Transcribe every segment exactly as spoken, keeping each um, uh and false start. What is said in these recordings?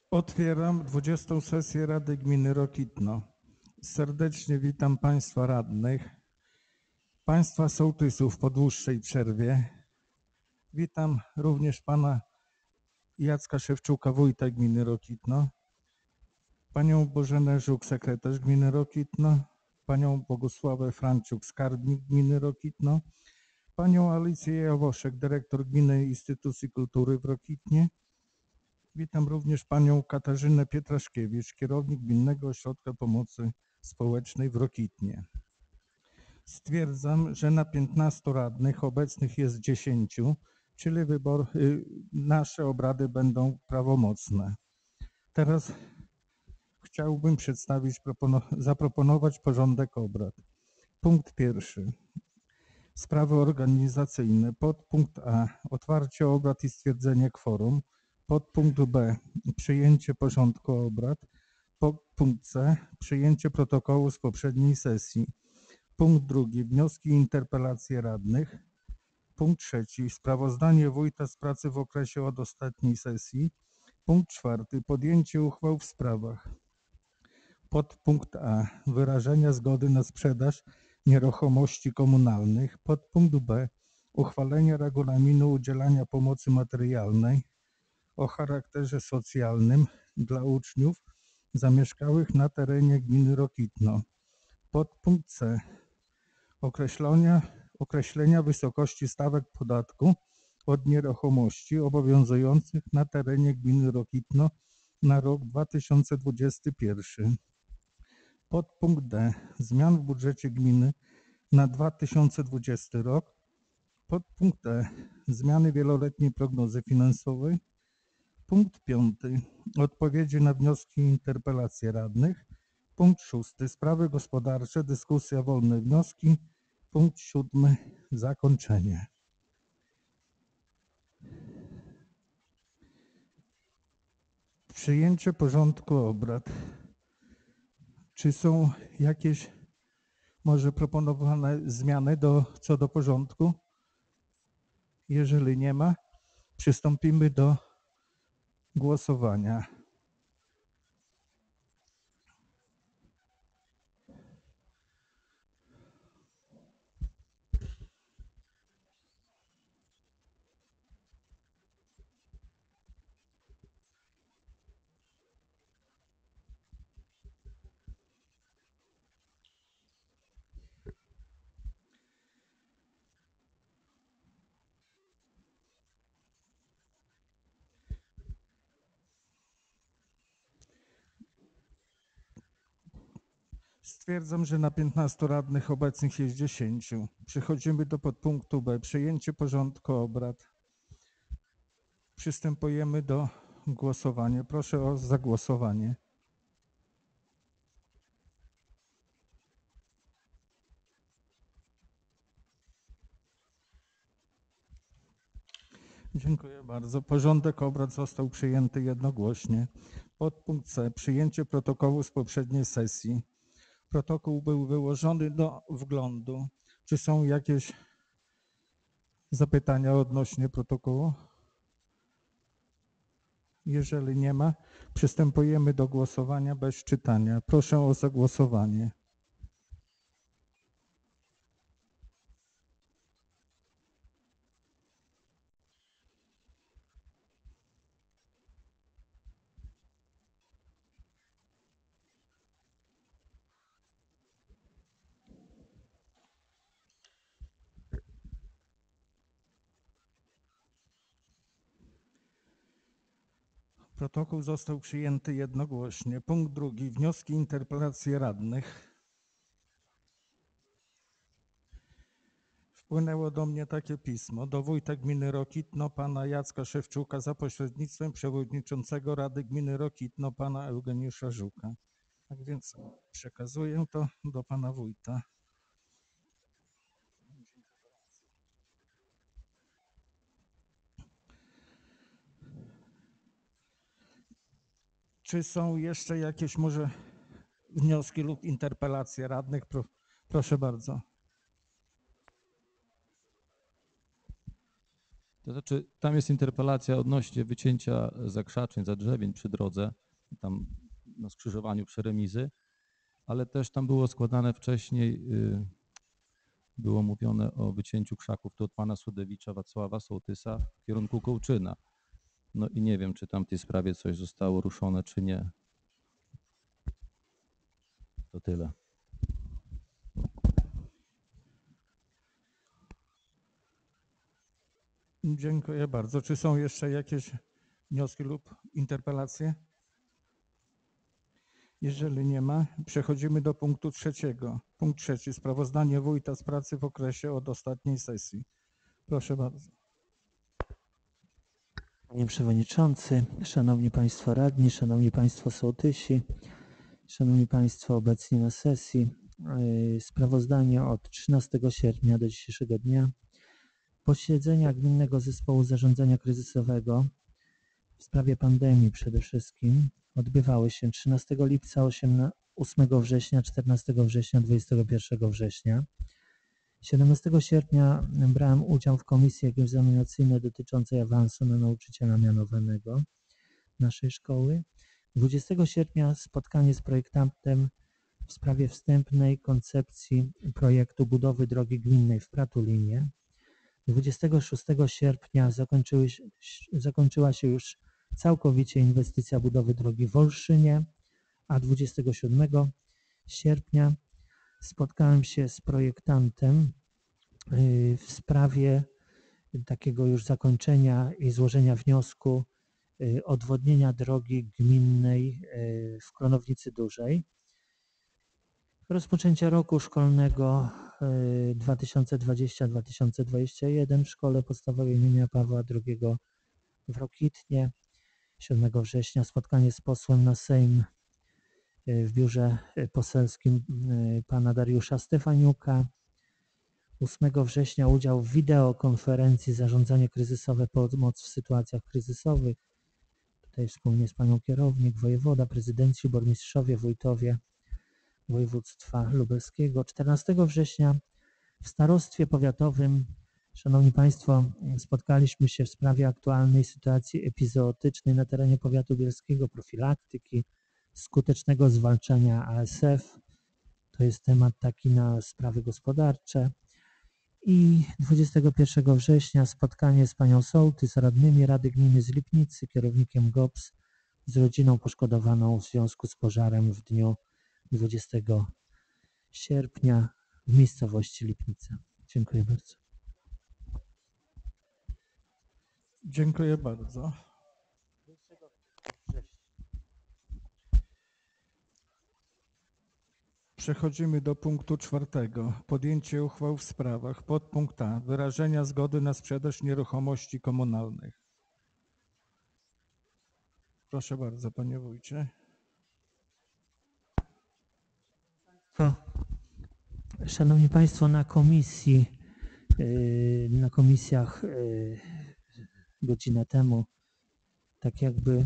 Otwieram dwudziestą sesję Rady Gminy Rokitno. Serdecznie witam Państwa radnych, Państwa sołtysów po dłuższej przerwie. Witam również Pana Jacka Szewczuka, wójta Gminy Rokitno, Panią Bożenę Żuk, sekretarz Gminy Rokitno, Panią Bogusławę Franciuk, skarbnik Gminy Rokitno, Panią Alicję Jawoszek, dyrektor Gminnej Instytucji Kultury w Rokitnie. Witam również Panią Katarzynę Pietraszkiewicz, kierownik Gminnego Ośrodka Pomocy Społecznej w Rokitnie. Stwierdzam, że na piętnastu radnych obecnych jest dziesięciu, czyli wybor, y, nasze obrady będą prawomocne. Teraz chciałbym przedstawić, zaproponować porządek obrad. Punkt pierwszy. Sprawy organizacyjne. Podpunkt A. Otwarcie obrad i stwierdzenie kworum. Podpunkt B. Przyjęcie porządku obrad. Podpunkt C. Przyjęcie protokołu z poprzedniej sesji. Punkt drugi. Wnioski i interpelacje radnych. Punkt trzeci. Sprawozdanie wójta z pracy w okresie od ostatniej sesji. Punkt czwarty. Podjęcie uchwał w sprawach. Podpunkt A. Wyrażenia zgody na sprzedaż nieruchomości komunalnych. Podpunkt B. Uchwalenie regulaminu udzielania pomocy materialnej o charakterze socjalnym dla uczniów zamieszkałych na terenie gminy Rokitno. Podpunkt C. Określenia, określenia wysokości stawek podatku od nieruchomości obowiązujących na terenie gminy Rokitno na rok dwa tysiące dwudziesty pierwszy. Podpunkt D. Zmian w budżecie gminy na dwa tysiące dwudziesty rok. Podpunkt E. Zmiany wieloletniej prognozy finansowej. Punkt piąty. Odpowiedzi na wnioski i interpelacje radnych. Punkt szósty. Sprawy gospodarcze, dyskusja, wolne wnioski. Punkt siódmy. Zakończenie. Przyjęcie porządku obrad. Czy są jakieś może proponowane zmiany do, co do porządku? Jeżeli nie ma, przystąpimy do głosowania. Stwierdzam, że na piętnastu radnych obecnych jest dziesięciu. Przechodzimy do podpunktu B. Przyjęcie porządku obrad. Przystępujemy do głosowania. Proszę o zagłosowanie. Dziękuję bardzo. Porządek obrad został przyjęty jednogłośnie. Podpunkt C. Przyjęcie protokołu z poprzedniej sesji. Protokół był wyłożony do wglądu. Czy są jakieś zapytania odnośnie protokołu? Jeżeli nie ma, przystępujemy do głosowania bez czytania. Proszę o zagłosowanie. Protokół został przyjęty jednogłośnie. Punkt drugi. Wnioski i interpelacje radnych. Wpłynęło do mnie takie pismo do wójta gminy Rokitno, pana Jacka Szewczuka, za pośrednictwem przewodniczącego Rady Gminy Rokitno, pana Eugeniusza Żuka. Tak więc przekazuję to do pana wójta. Czy są jeszcze jakieś może wnioski lub interpelacje radnych? Pro, proszę bardzo. To znaczy, tam jest interpelacja odnośnie wycięcia zakrzaczeń, zadrzewień przy drodze, tam na skrzyżowaniu przy remizy, ale też tam było składane wcześniej, było mówione o wycięciu krzaków tu od pana Sudewicza, Wacława Sołtysa w kierunku Kołczyna. No i nie wiem, czy tam w tej sprawie coś zostało ruszone, czy nie. To tyle. Dziękuję bardzo. Czy są jeszcze jakieś wnioski lub interpelacje? Jeżeli nie ma, przechodzimy do punktu trzeciego. Punkt trzeci. Sprawozdanie wójta z pracy w okresie od ostatniej sesji. Proszę bardzo. Panie Przewodniczący, Szanowni Państwo Radni, Szanowni Państwo Sołtysi, Szanowni Państwo obecni na sesji. Sprawozdanie od trzynastego sierpnia do dzisiejszego dnia. Posiedzenia Gminnego Zespołu Zarządzania Kryzysowego w sprawie pandemii przede wszystkim odbywały się trzynastego lipca, ósmego września, czternastego września, dwudziestego pierwszego września. siedemnastego sierpnia brałem udział w komisji egzaminacyjnej dotyczącej awansu na nauczyciela mianowanego naszej szkoły. dwudziestego sierpnia spotkanie z projektantem w sprawie wstępnej koncepcji projektu budowy drogi gminnej w Pratulinie. dwudziestego szóstego sierpnia zakończyły, zakończyła się już całkowicie inwestycja budowy drogi w Olszynie, a dwudziestego siódmego sierpnia spotkałem się z projektantem w sprawie takiego już zakończenia i złożenia wniosku odwodnienia drogi gminnej w Klonownicy Dużej. Rozpoczęcie roku szkolnego dwa tysiące dwudziestego dwa tysiące dwudziestego pierwszego w Szkole Podstawowej im. Pawła drugiego w Rokitnie. siódmego września spotkanie z posłem na Sejm w biurze poselskim pana Dariusza Stefaniuka. ósmego września udział w wideokonferencji Zarządzanie kryzysowe, pomoc w sytuacjach kryzysowych. Tutaj wspólnie z panią kierownik, wojewoda, prezydenci, burmistrzowie, wójtowie województwa lubelskiego. czternastego września w starostwie powiatowym, szanowni państwo, spotkaliśmy się w sprawie aktualnej sytuacji epizootycznej na terenie powiatu bielskiego, profilaktyki, skutecznego zwalczania A S F. To jest temat taki na sprawy gospodarcze. I dwudziestego pierwszego września spotkanie z panią sołtys, radnymi Rady Gminy z Lipnicy, kierownikiem G O P S, z rodziną poszkodowaną w związku z pożarem w dniu dwudziestego sierpnia w miejscowości Lipnica. Dziękuję bardzo. Dziękuję bardzo. Przechodzimy do punktu czwartego. Podjęcie uchwał w sprawach. Podpunkt A. Wyrażenia zgody na sprzedaż nieruchomości komunalnych. Proszę bardzo, panie wójcie. Szanowni Państwo, na komisji, na komisjach godzinę temu, tak jakby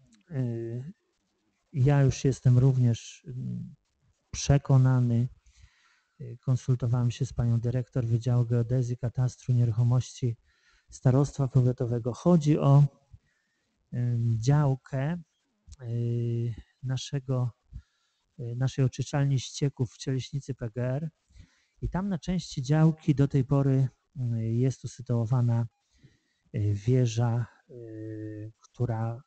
ja już jestem również przekonany, konsultowałem się z panią dyrektor Wydziału Geodezji, Katastru Nieruchomości Starostwa Powiatowego. Chodzi o działkę naszego, naszej oczyszczalni ścieków w Cieleśnicy P G R i tam na części działki do tej pory jest usytuowana wieża, która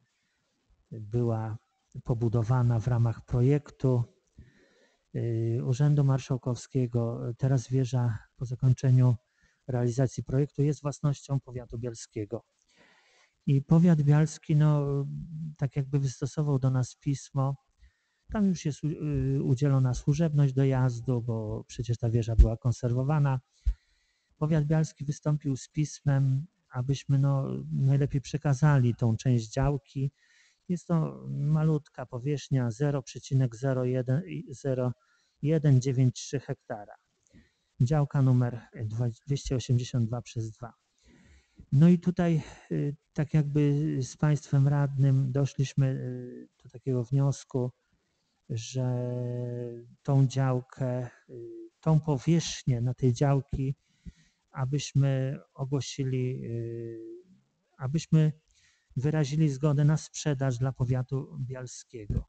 była pobudowana w ramach projektu Urzędu Marszałkowskiego. Teraz wieża po zakończeniu realizacji projektu jest własnością powiatu bielskiego. I powiat bielski, no, tak jakby wystosował do nas pismo. Tam już jest udzielona służebność dojazdu, bo przecież ta wieża była konserwowana. Powiat bielski wystąpił z pismem, abyśmy no, najlepiej przekazali tą część działki. Jest to malutka powierzchnia zero przecinek zero jeden dziewięć trzy hektara. Działka numer dwieście osiemdziesiąt dwa przez dwa. No i tutaj tak jakby z państwem radnym doszliśmy do takiego wniosku, że tą działkę, tą powierzchnię na tej działki, abyśmy ogłosili, y, abyśmy wyrazili zgodę na sprzedaż dla powiatu bialskiego.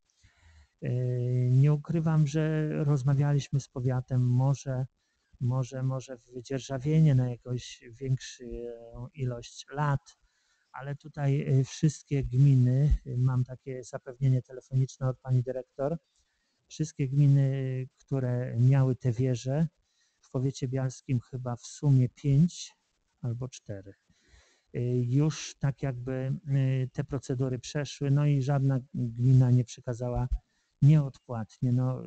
Y, Nie ukrywam, że rozmawialiśmy z powiatem, może, może, może wydzierżawienie na jakąś większą ilość lat, ale tutaj y, wszystkie gminy, y, mam takie zapewnienie telefoniczne od pani dyrektor, wszystkie gminy, które miały te wieże, w powiecie bialskim chyba w sumie pięć albo cztery, y, już tak jakby y, te procedury przeszły, no i żadna gmina nie przekazała nieodpłatnie. No,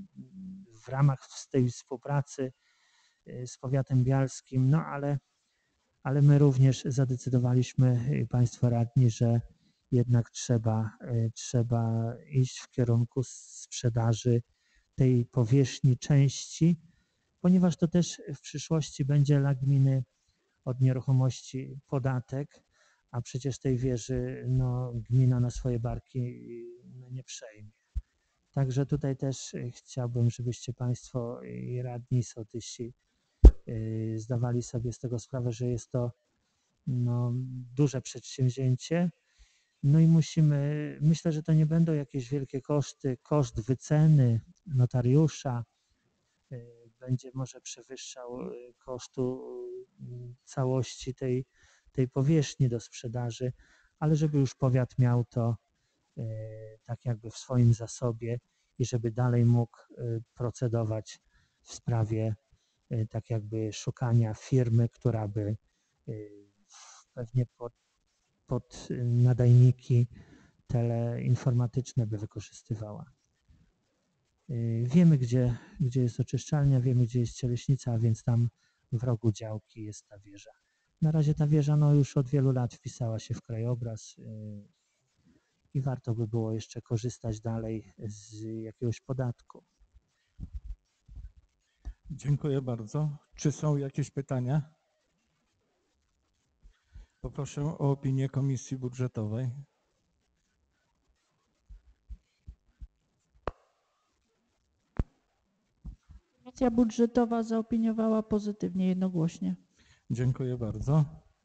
w ramach z tej współpracy y, z powiatem bialskim, no ale, ale my również zadecydowaliśmy, y, państwo radni, że jednak trzeba, y, trzeba iść w kierunku sprzedaży tej powierzchni części, ponieważ to też w przyszłości będzie dla gminy od nieruchomości podatek, a przecież tej wieży no, gmina na swoje barki no, nie przejmie. Także tutaj też y, chciałbym, żebyście państwo i radni, sołtysi y, zdawali sobie z tego sprawę, że jest to no, duże przedsięwzięcie. No i musimy, myślę, że to nie będą jakieś wielkie koszty. Koszt wyceny notariusza y, będzie może przewyższał y, kosztu y, całości tej, tej powierzchni do sprzedaży, ale żeby już powiat miał to y, tak jakby w swoim zasobie i żeby dalej mógł y, procedować w sprawie y, tak jakby szukania firmy, która by y, pewnie pod, pod nadajniki teleinformatyczne by wykorzystywała. Y, Wiemy, gdzie, gdzie jest oczyszczalnia, wiemy, gdzie jest cieleśnica, a więc tam w rogu działki jest ta wieża. Na razie ta wieża no, już od wielu lat wpisała się w krajobraz y, i warto by było jeszcze korzystać dalej z jakiegoś podatku. Dziękuję bardzo. Czy są jakieś pytania? Poproszę o opinię Komisji Budżetowej. Komisja budżetowa zaopiniowała pozytywnie, jednogłośnie. Dziękuję bardzo.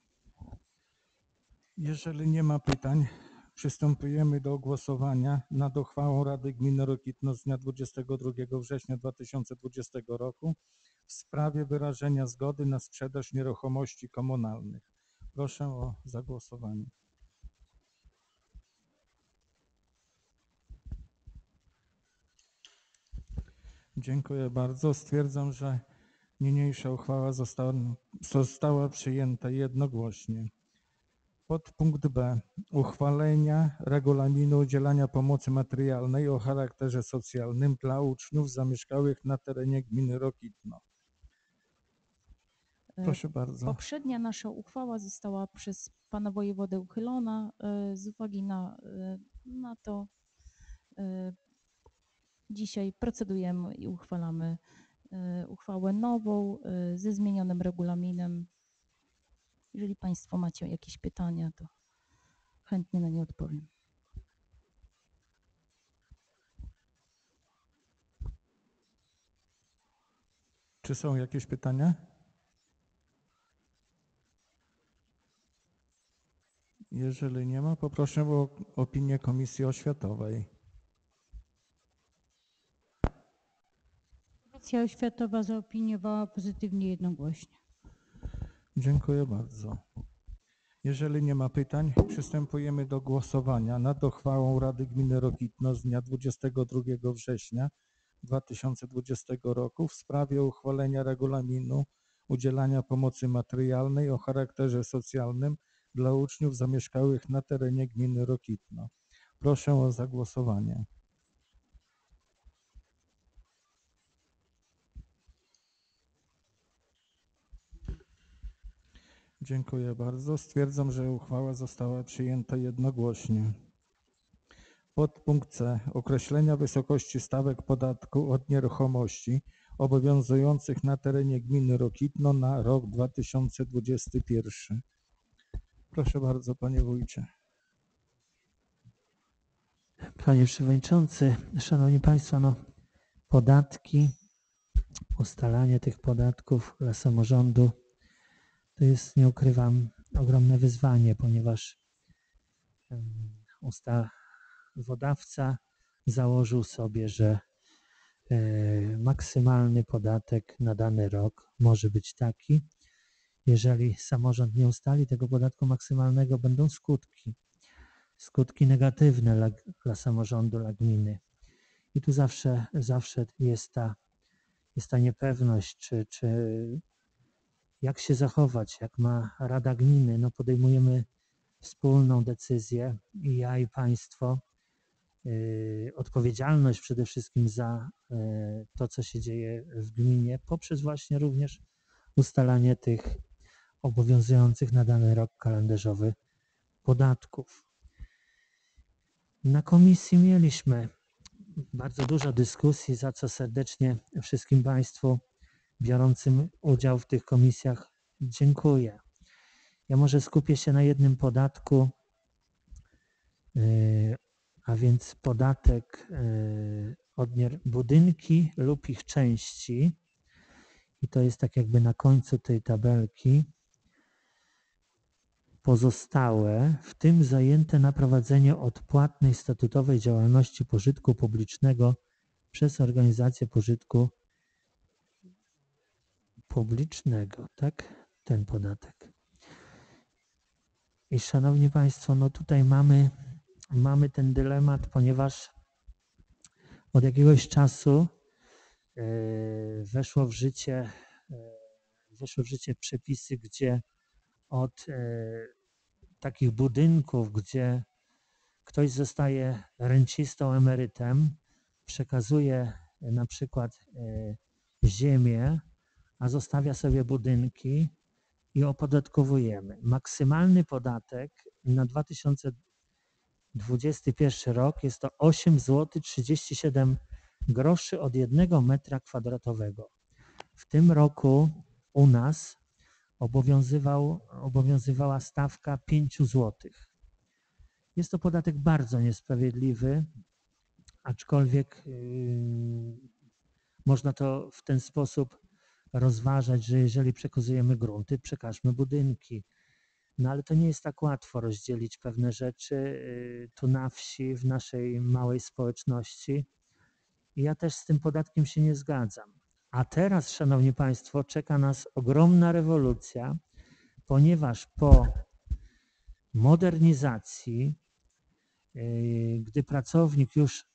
Jeżeli nie ma pytań, przystępujemy do głosowania nad uchwałą Rady Gminy Rokitno z dnia dwudziestego drugiego września dwa tysiące dwudziestego roku w sprawie wyrażenia zgody na sprzedaż nieruchomości komunalnych. Proszę o zagłosowanie. Dziękuję bardzo. Stwierdzam, że niniejsza uchwała została, została przyjęta jednogłośnie. Podpunkt B. Uchwalenia regulaminu udzielania pomocy materialnej o charakterze socjalnym dla uczniów zamieszkałych na terenie gminy Rokitno. Proszę bardzo. Poprzednia nasza uchwała została przez pana wojewodę uchylona e, z uwagi na, e, na to. e, Dzisiaj procedujemy i uchwalamy e, uchwałę nową e, ze zmienionym regulaminem. Jeżeli państwo macie jakieś pytania, to chętnie na nie odpowiem. Czy są jakieś pytania? Jeżeli nie ma, poproszę o opinię Komisji Oświatowej. Komisja Oświatowa zaopiniowała pozytywnie, jednogłośnie. Dziękuję bardzo. Jeżeli nie ma pytań, przystępujemy do głosowania nad uchwałą Rady Gminy Rokitno z dnia dwudziestego drugiego września dwa tysiące dwudziestego roku w sprawie uchwalenia regulaminu udzielania pomocy materialnej o charakterze socjalnym dla uczniów zamieszkałych na terenie gminy Rokitno. Proszę o zagłosowanie. Dziękuję bardzo. Stwierdzam, że uchwała została przyjęta jednogłośnie. Podpunkt C. Określenia wysokości stawek podatku od nieruchomości obowiązujących na terenie gminy Rokitno na rok dwa tysiące dwudziesty pierwszy. Proszę bardzo, panie wójcie. Panie Przewodniczący, Szanowni Państwo, no, podatki, ustalanie tych podatków dla samorządu To jest, nie ukrywam, ogromne wyzwanie, ponieważ em, ustawodawca założył sobie, że e, maksymalny podatek na dany rok może być taki. Jeżeli samorząd nie ustali tego podatku maksymalnego, będą skutki. Skutki negatywne dla, dla samorządu, dla gminy. I tu zawsze, zawsze jest ta, jest ta niepewność, czy, czy jak się zachować, jak ma Rada Gminy. No podejmujemy wspólną decyzję i ja i państwo, yy, odpowiedzialność przede wszystkim za yy, to, co się dzieje w gminie, poprzez właśnie również ustalanie tych obowiązujących na dany rok kalendarzowy podatków. Na komisji mieliśmy bardzo dużo dyskusji, za co serdecznie wszystkim państwu biorącym udział w tych komisjach dziękuję. Ja może skupię się na jednym podatku, yy, a więc podatek yy, od budynki lub ich części. I to jest tak jakby na końcu tej tabelki. Pozostałe, w tym zajęte na prowadzenie odpłatnej statutowej działalności pożytku publicznego przez organizację pożytku publicznego, tak? Ten podatek. I szanowni państwo, no tutaj mamy, mamy ten dylemat, ponieważ od jakiegoś czasu yy, weszło w życie, yy, weszły w życie przepisy, gdzie od yy, takich budynków, gdzie ktoś zostaje rencistą, emerytem, przekazuje na przykład yy, ziemię, a zostawia sobie budynki i opodatkowujemy. Maksymalny podatek na dwa tysiące dwudziesty pierwszy rok jest to osiem złotych trzydzieści siedem groszy od jednego metra kwadratowego. W tym roku u nas obowiązywał, obowiązywała stawka pięć złotych. Jest to podatek bardzo niesprawiedliwy, aczkolwiek yy, można to w ten sposób rozważać, że jeżeli przekazujemy grunty, przekażmy budynki. No ale to nie jest tak łatwo rozdzielić pewne rzeczy yy, tu na wsi, w naszej małej społeczności. I ja też z tym podatkiem się nie zgadzam. A teraz, szanowni państwo, czeka nas ogromna rewolucja, ponieważ po modernizacji, yy, gdy pracownik już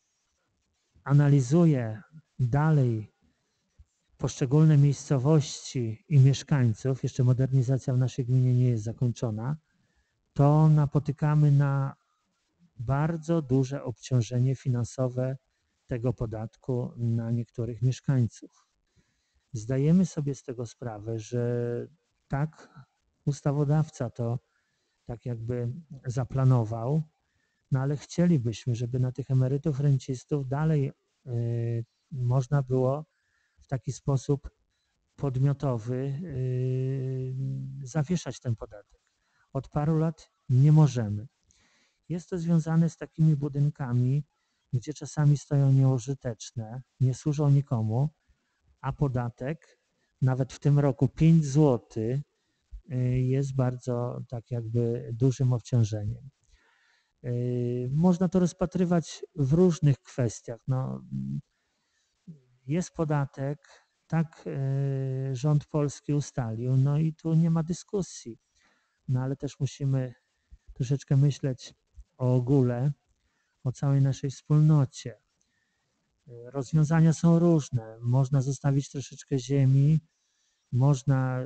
analizuje dalej poszczególne miejscowości i mieszkańców, jeszcze modernizacja w naszej gminie nie jest zakończona, to napotykamy na bardzo duże obciążenie finansowe tego podatku na niektórych mieszkańców. Zdajemy sobie z tego sprawę, że tak ustawodawca to tak jakby zaplanował, no ale chcielibyśmy, żeby na tych emerytów, rencistów dalej yy, można było w taki sposób podmiotowy yy, zawieszać ten podatek. Od paru lat nie możemy. Jest to związane z takimi budynkami, gdzie czasami stoją nieużyteczne, nie służą nikomu, a podatek nawet w tym roku pięć złotych jest bardzo tak jakby dużym obciążeniem. Można to rozpatrywać w różnych kwestiach. No, jest podatek, tak rząd polski ustalił, no i tu nie ma dyskusji. No ale też musimy troszeczkę myśleć o ogóle, o całej naszej wspólnocie. Rozwiązania są różne. Można zostawić troszeczkę ziemi, można,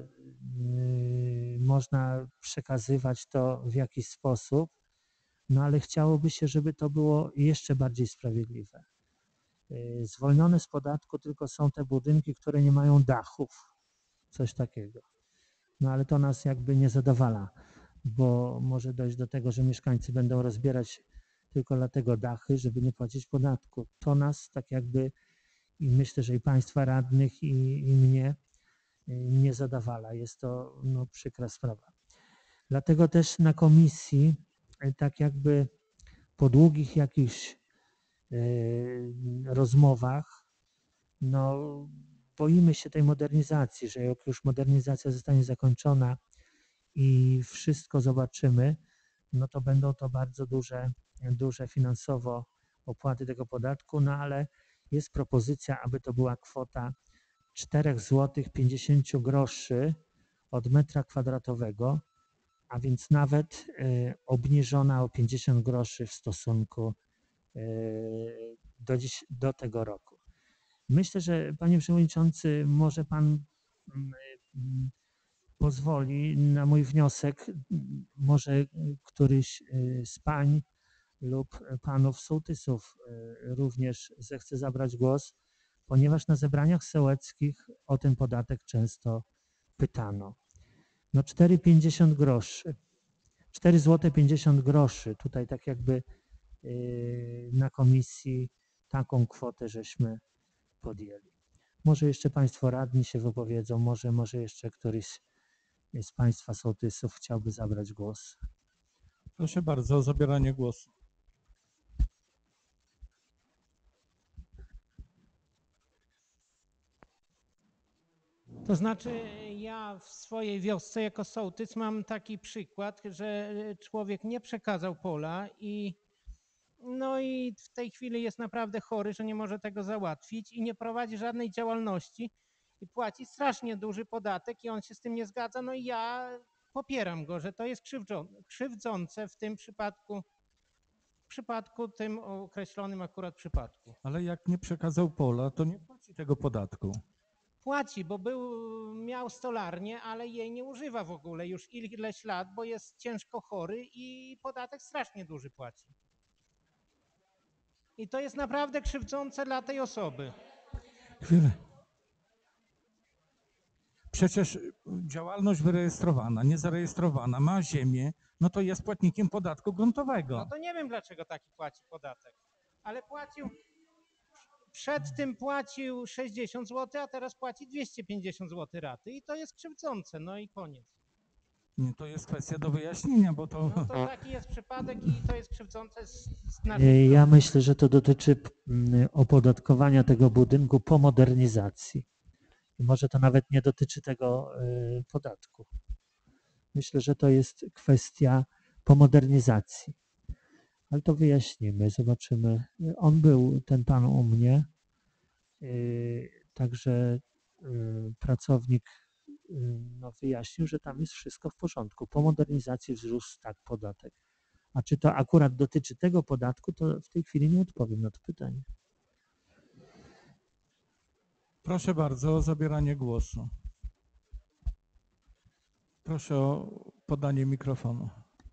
yy, można przekazywać to w jakiś sposób, no ale chciałoby się, żeby to było jeszcze bardziej sprawiedliwe. Yy, zwolnione z podatku tylko są te budynki, które nie mają dachów, coś takiego. No ale to nas jakby nie zadowala, bo może dojść do tego, że mieszkańcy będą rozbierać tylko dlatego dachy, żeby nie płacić podatku. To nas tak jakby, i myślę, że i państwa radnych, i, i mnie nie zadawala. Jest to no, przykra sprawa. Dlatego też na komisji, tak jakby po długich jakichś yy, rozmowach, no boimy się tej modernizacji, że jak już modernizacja zostanie zakończona, i wszystko zobaczymy, no to będą to bardzo duże, duże finansowo opłaty tego podatku, no ale jest propozycja, aby to była kwota cztery złote pięćdziesiąt groszy od metra kwadratowego, a więc nawet y, obniżona o pięćdziesiąt groszy w stosunku y, do, dziś, do tego roku. Myślę, że panie przewodniczący, może pan y, y, pozwoli na mój wniosek, może któryś y, z pań lub panów sołtysów y, również zechce zabrać głos, ponieważ na zebraniach sołeckich o ten podatek często pytano. No cztery pięćdziesiąt groszy, cztery złote pięćdziesiąt groszy, tutaj tak jakby yy, na komisji taką kwotę żeśmy podjęli. Może jeszcze państwo radni się wypowiedzą, może, może jeszcze któryś z państwa sołtysów chciałby zabrać głos. Proszę bardzo o zabieranie głosu. To znaczy, ja w swojej wiosce jako sołtys mam taki przykład, że człowiek nie przekazał pola i no i w tej chwili jest naprawdę chory, że nie może tego załatwić i nie prowadzi żadnej działalności i płaci strasznie duży podatek i on się z tym nie zgadza. No i ja popieram go, że to jest krzywdzące w tym przypadku, w przypadku tym określonym akurat przypadku. Ale jak nie przekazał pola, to nie płaci tego podatku. Płaci, bo był, miał stolarnię, ale jej nie używa w ogóle już ileś lat, bo jest ciężko chory i podatek strasznie duży płaci. I to jest naprawdę krzywdzące dla tej osoby. Chwilę. Przecież działalność wyrejestrowana, niezarejestrowana, ma ziemię, no to jest płatnikiem podatku gruntowego. No to nie wiem, dlaczego taki płaci podatek, ale płacił, przed tym płacił sześćdziesiąt złotych, a teraz płaci dwieście pięćdziesiąt złotych raty i to jest krzywdzące, no i koniec. Nie, to jest kwestia do wyjaśnienia, bo to... No to taki jest przypadek i to jest krzywdzące z, z naszej Yy, Ja strony. myślę, że to dotyczy mm, opodatkowania tego budynku po modernizacji. I może to nawet nie dotyczy tego yy, podatku. Myślę, że to jest kwestia po modernizacji. Ale to wyjaśnimy, zobaczymy. On był, ten pan u mnie, yy, także yy, pracownik yy, no, wyjaśnił, że tam jest wszystko w porządku. Po modernizacji wzrósł tak podatek. A czy to akurat dotyczy tego podatku, to w tej chwili nie odpowiem na to pytanie. Proszę bardzo o zabieranie głosu. Proszę o podanie mikrofonu.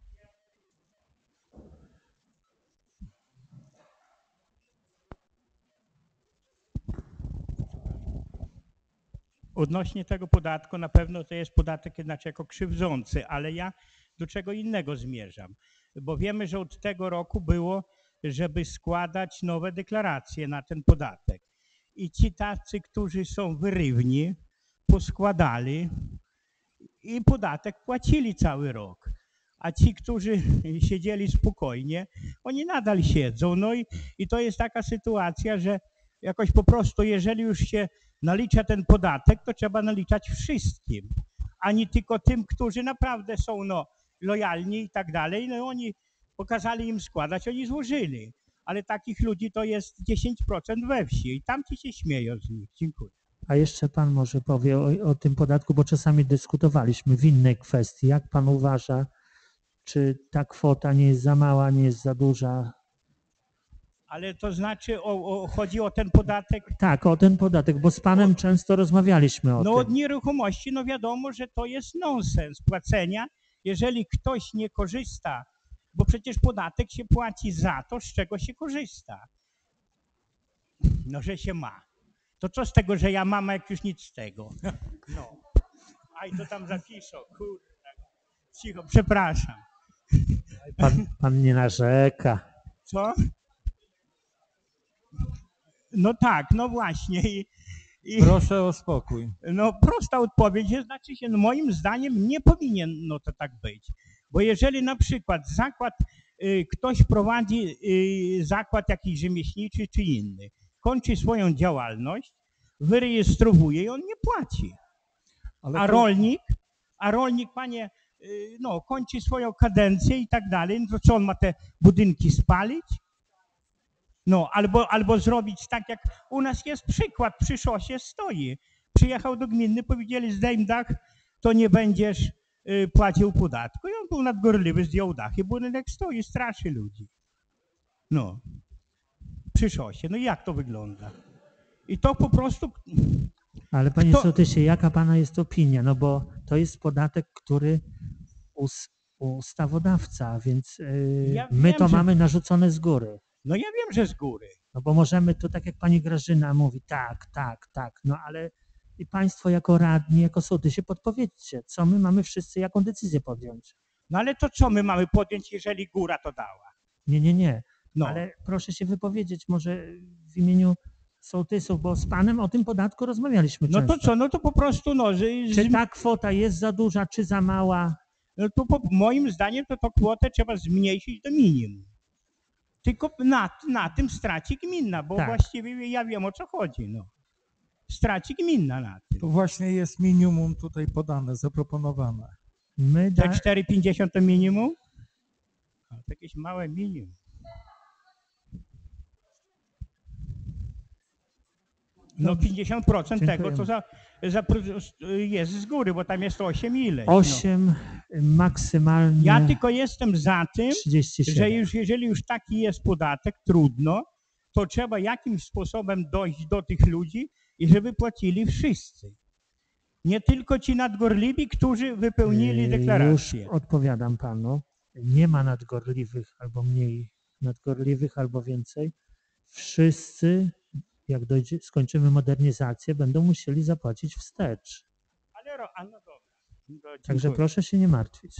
Odnośnie tego podatku na pewno to jest podatek jednak jako krzywdzący, ale ja do czego innego zmierzam, bo wiemy, że od tego roku było, żeby składać nowe deklaracje na ten podatek. I ci tacy, którzy są wyrywni, poskładali i podatek płacili cały rok. A ci, którzy siedzieli spokojnie, oni nadal siedzą. No i, i to jest taka sytuacja, że jakoś po prostu, jeżeli już się nalicza ten podatek, to trzeba naliczać wszystkim, a nie tylko tym, którzy naprawdę są no, lojalni i tak dalej. No oni pokazali im składać, oni złożyli. Ale takich ludzi to jest dziesięć procent we wsi i tamci się śmieją z nich. Dziękuję. A jeszcze pan może powie o, o tym podatku, bo czasami dyskutowaliśmy w innej kwestii. Jak pan uważa, czy ta kwota nie jest za mała, nie jest za duża? Ale to znaczy o, o, chodzi o ten podatek. Tak, o ten podatek, bo z panem często rozmawialiśmy o No od tym. nieruchomości, no wiadomo, że to jest nonsens płacenia, jeżeli ktoś nie korzysta, bo przecież podatek się płaci za to, z czego się korzysta. No, że się ma. To co z tego, że ja mam, a jak już nic z tego? No. Aj, to tam zapiszą, kurde. Cicho, przepraszam. Pan, pan nie narzeka. Co? No tak, no właśnie. I, i, Proszę o spokój. no prosta odpowiedź jest, znaczy się, no moim zdaniem nie powinien no to tak być. Bo jeżeli na przykład zakład, y, ktoś prowadzi y, zakład jakiś rzemieślniczy czy inny, kończy swoją działalność, wyrejestrowuje i on nie płaci. Ale A to- rolnik, a rolnik, panie y, no, kończy swoją kadencję i tak dalej, no to co on ma te budynki spalić? No, albo, albo zrobić tak, jak u nas jest przykład, przy szosie stoi. Przyjechał do gminy, powiedzieli zdejm dach, to nie będziesz y, płacił podatku. I on był nadgorliwy, zdjął dach i budynek stoi, straszy ludzi. No, przy szosie. No i jak to wygląda? I to po prostu... Ale panie Kto- sołtysie, jaka pana jest opinia? No bo to jest podatek, który us, ustawodawca, więc yy, Ja my wiem, to że- mamy narzucone z góry. No ja wiem, że z góry. No bo możemy tu, tak jak pani Grażyna mówi, tak, tak, tak, no ale i państwo jako radni, jako sołtysie podpowiedzcie, co my mamy wszyscy, jaką decyzję podjąć. No ale to co my mamy podjąć, jeżeli góra to dała? Nie, nie, nie, No, ale proszę się wypowiedzieć może w imieniu sołtysów, bo z panem o tym podatku rozmawialiśmy no często. to co, no to po prostu, no, że, Czy ta kwota jest za duża, czy za mała? no to po, moim zdaniem to tą kwotę trzeba zmniejszyć do minimum. Tylko na, na tym straci gmina, bo Tak. właściwie ja wiem, o co chodzi. No. Straci gmina na tym. To właśnie jest minimum tutaj podane, zaproponowane. My Te da, cztery pięćdziesiąt to minimum? A, to jakieś małe minimum. No pięćdziesiąt procent tego, co za, za, jest z góry, bo tam jest osiem ileś. No. osiem, maksymalnie Ja tylko jestem za tym, trzydzieści siedem. że już, jeżeli już taki jest podatek, trudno, to trzeba jakimś sposobem dojść do tych ludzi i żeby płacili wszyscy. Nie tylko ci nadgorliwi, którzy wypełnili Yy, deklarację. Już odpowiadam panu. Nie ma nadgorliwych albo mniej nadgorliwych, albo więcej. Wszyscy, jak dojdzie, skończymy modernizację, będą musieli zapłacić wstecz. Ale, ro- a no dobra. No, Także dziękuję. proszę się nie martwić.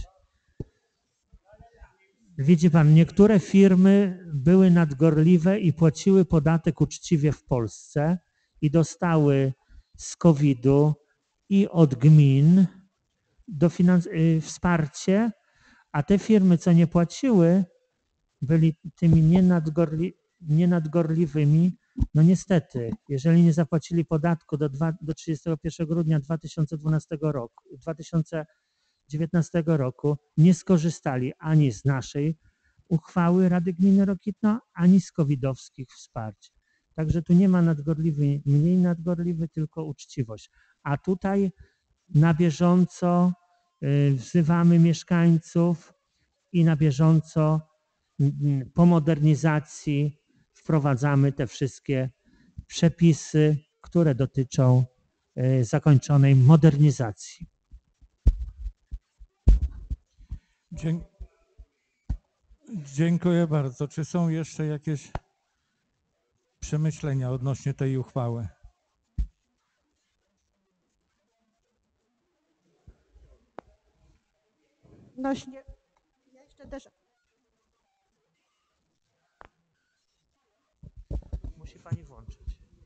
Widzi pan, niektóre firmy były nadgorliwe i płaciły podatek uczciwie w Polsce i dostały z kowida i od gmin dofinans- y, wsparcie, a te firmy, co nie płaciły, byli tymi nienadgorli- nienadgorliwymi. No niestety, jeżeli nie zapłacili podatku do, dwa, do trzydziestego pierwszego grudnia dwa tysiące dwunastego roku, dwa tysiące dziewiętnastego roku, nie skorzystali ani z naszej uchwały Rady Gminy Rokitno, ani z covidowskich wsparć. Także tu nie ma nadgorliwy, mniej nadgorliwy, tylko uczciwość. A tutaj na bieżąco y, wzywamy mieszkańców i na bieżąco mm, po modernizacji wprowadzamy te wszystkie przepisy, które dotyczą y, zakończonej modernizacji. Dzie- Dziękuję bardzo. Czy są jeszcze jakieś przemyślenia odnośnie tej uchwały? Odnośnie, ja jeszcze też, Musi pani włączyć.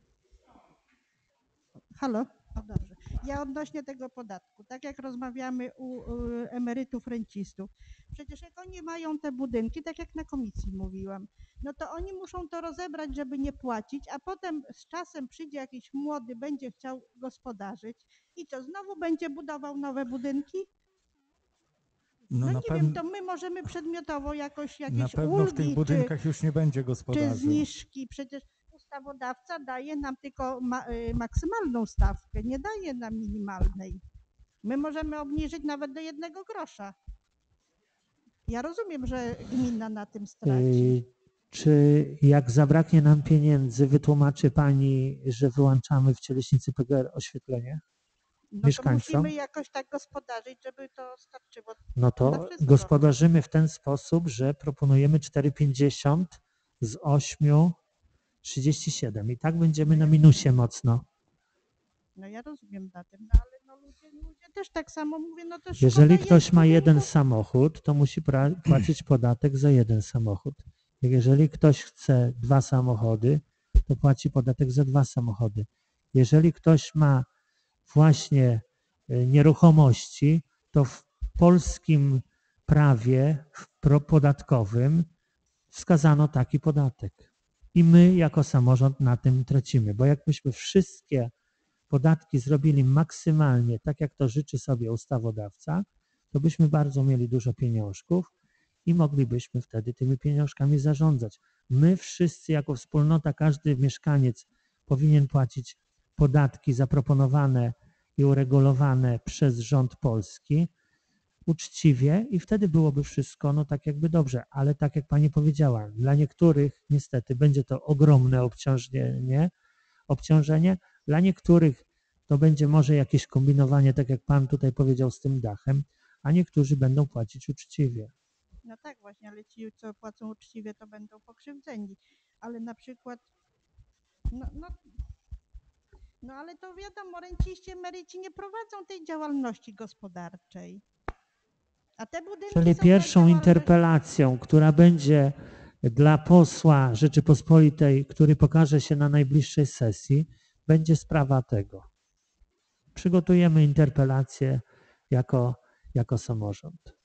halo, o, dobrze. Ja odnośnie tego podatku, tak jak rozmawiamy u, u emerytów, rencistów, przecież jak oni mają te budynki, tak jak na komisji mówiłam, no to oni muszą to rozebrać, żeby nie płacić, a potem z czasem przyjdzie jakiś młody, będzie chciał gospodarzyć i co, znowu będzie budował nowe budynki? No, No na, nie pew- wiem, to my możemy przedmiotowo jakoś na jakieś pewno w ulgi tych czy, budynkach już nie będzie czy gospodarzy. zniżki. Przecież ustawodawca daje nam tylko ma, y, maksymalną stawkę, nie daje nam minimalnej. My możemy obniżyć nawet do jednego grosza. Ja rozumiem, że gmina na tym straci. Y, Czy jak zabraknie nam pieniędzy, wytłumaczy pani, że wyłączamy w Cieleśnicy P G R oświetlenie? No to mieszkańcom? musimy jakoś tak gospodarzyć, żeby to starczyło. No Na to wszystko. gospodarzymy w ten sposób, że proponujemy cztery pięćdziesiąt z ośmiu trzydzieści siedem i tak będziemy na minusie mocno. No ja rozumiem na tym, no ale no ludzie, ludzie też tak samo mówią, no to Jeżeli szkoda ktoś jest ma jeden budynku. samochód, to musi pra- płacić podatek za jeden samochód. Jeżeli ktoś chce dwa samochody, to płaci podatek za dwa samochody. Jeżeli ktoś ma właśnie y, nieruchomości, to w polskim prawie w pro- podatkowym wskazano taki podatek. I my jako samorząd na tym tracimy, bo jakbyśmy wszystkie podatki zrobili maksymalnie tak, jak to życzy sobie ustawodawca, to byśmy bardzo mieli dużo pieniążków i moglibyśmy wtedy tymi pieniążkami zarządzać. My wszyscy jako wspólnota, każdy mieszkaniec powinien płacić podatki zaproponowane i uregulowane przez rząd polski uczciwie i wtedy byłoby wszystko no tak jakby dobrze, ale tak jak pani powiedziała, dla niektórych niestety będzie to ogromne obciążenie, obciążenie, dla niektórych to będzie może jakieś kombinowanie, tak jak pan tutaj powiedział z tym dachem, a niektórzy będą płacić uczciwie. No tak właśnie, ale ci, co płacą uczciwie, to będą pokrzywdzeni. Ale na przykład, no, no, no ale to wiadomo, renciści, emeryci nie prowadzą tej działalności gospodarczej. A te budynki Czyli są pierwszą dla działalności- interpelacją, która będzie dla posła Rzeczypospolitej, który pokaże się na najbliższej sesji, będzie sprawa tego. Przygotujemy interpelację jako, jako samorząd.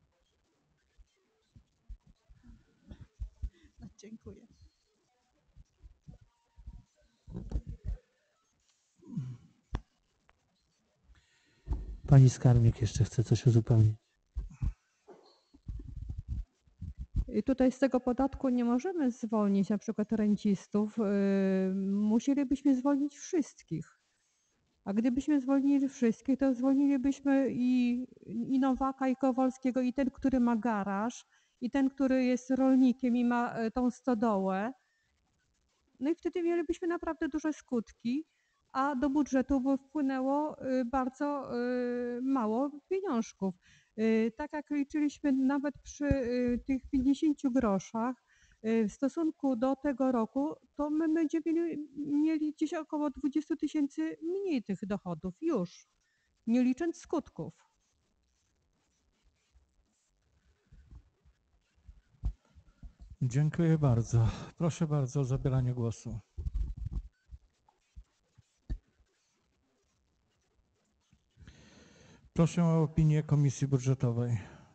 No, dziękuję. Pani skarbnik jeszcze chce coś uzupełnić. I tutaj z tego podatku nie możemy zwolnić na przykład rencistów. Yy, musielibyśmy zwolnić wszystkich. A gdybyśmy zwolnili wszystkich, to zwolnilibyśmy i, i Nowaka, i Kowalskiego, i ten, który ma garaż, i ten, który jest rolnikiem i ma e, tą stodołę. No i wtedy mielibyśmy naprawdę duże skutki, a do budżetu by wpłynęło y, bardzo y, mało pieniążków. Y, Tak jak liczyliśmy nawet przy y, tych pięćdziesięciu groszach, y, w stosunku do tego roku, to my będziemy mieli, mieli gdzieś około dwadzieścia tysięcy mniej tych dochodów już, nie licząc skutków. Dziękuję bardzo. Proszę bardzo o zabieranie głosu. Proszę o opinię Komisji Budżetowej.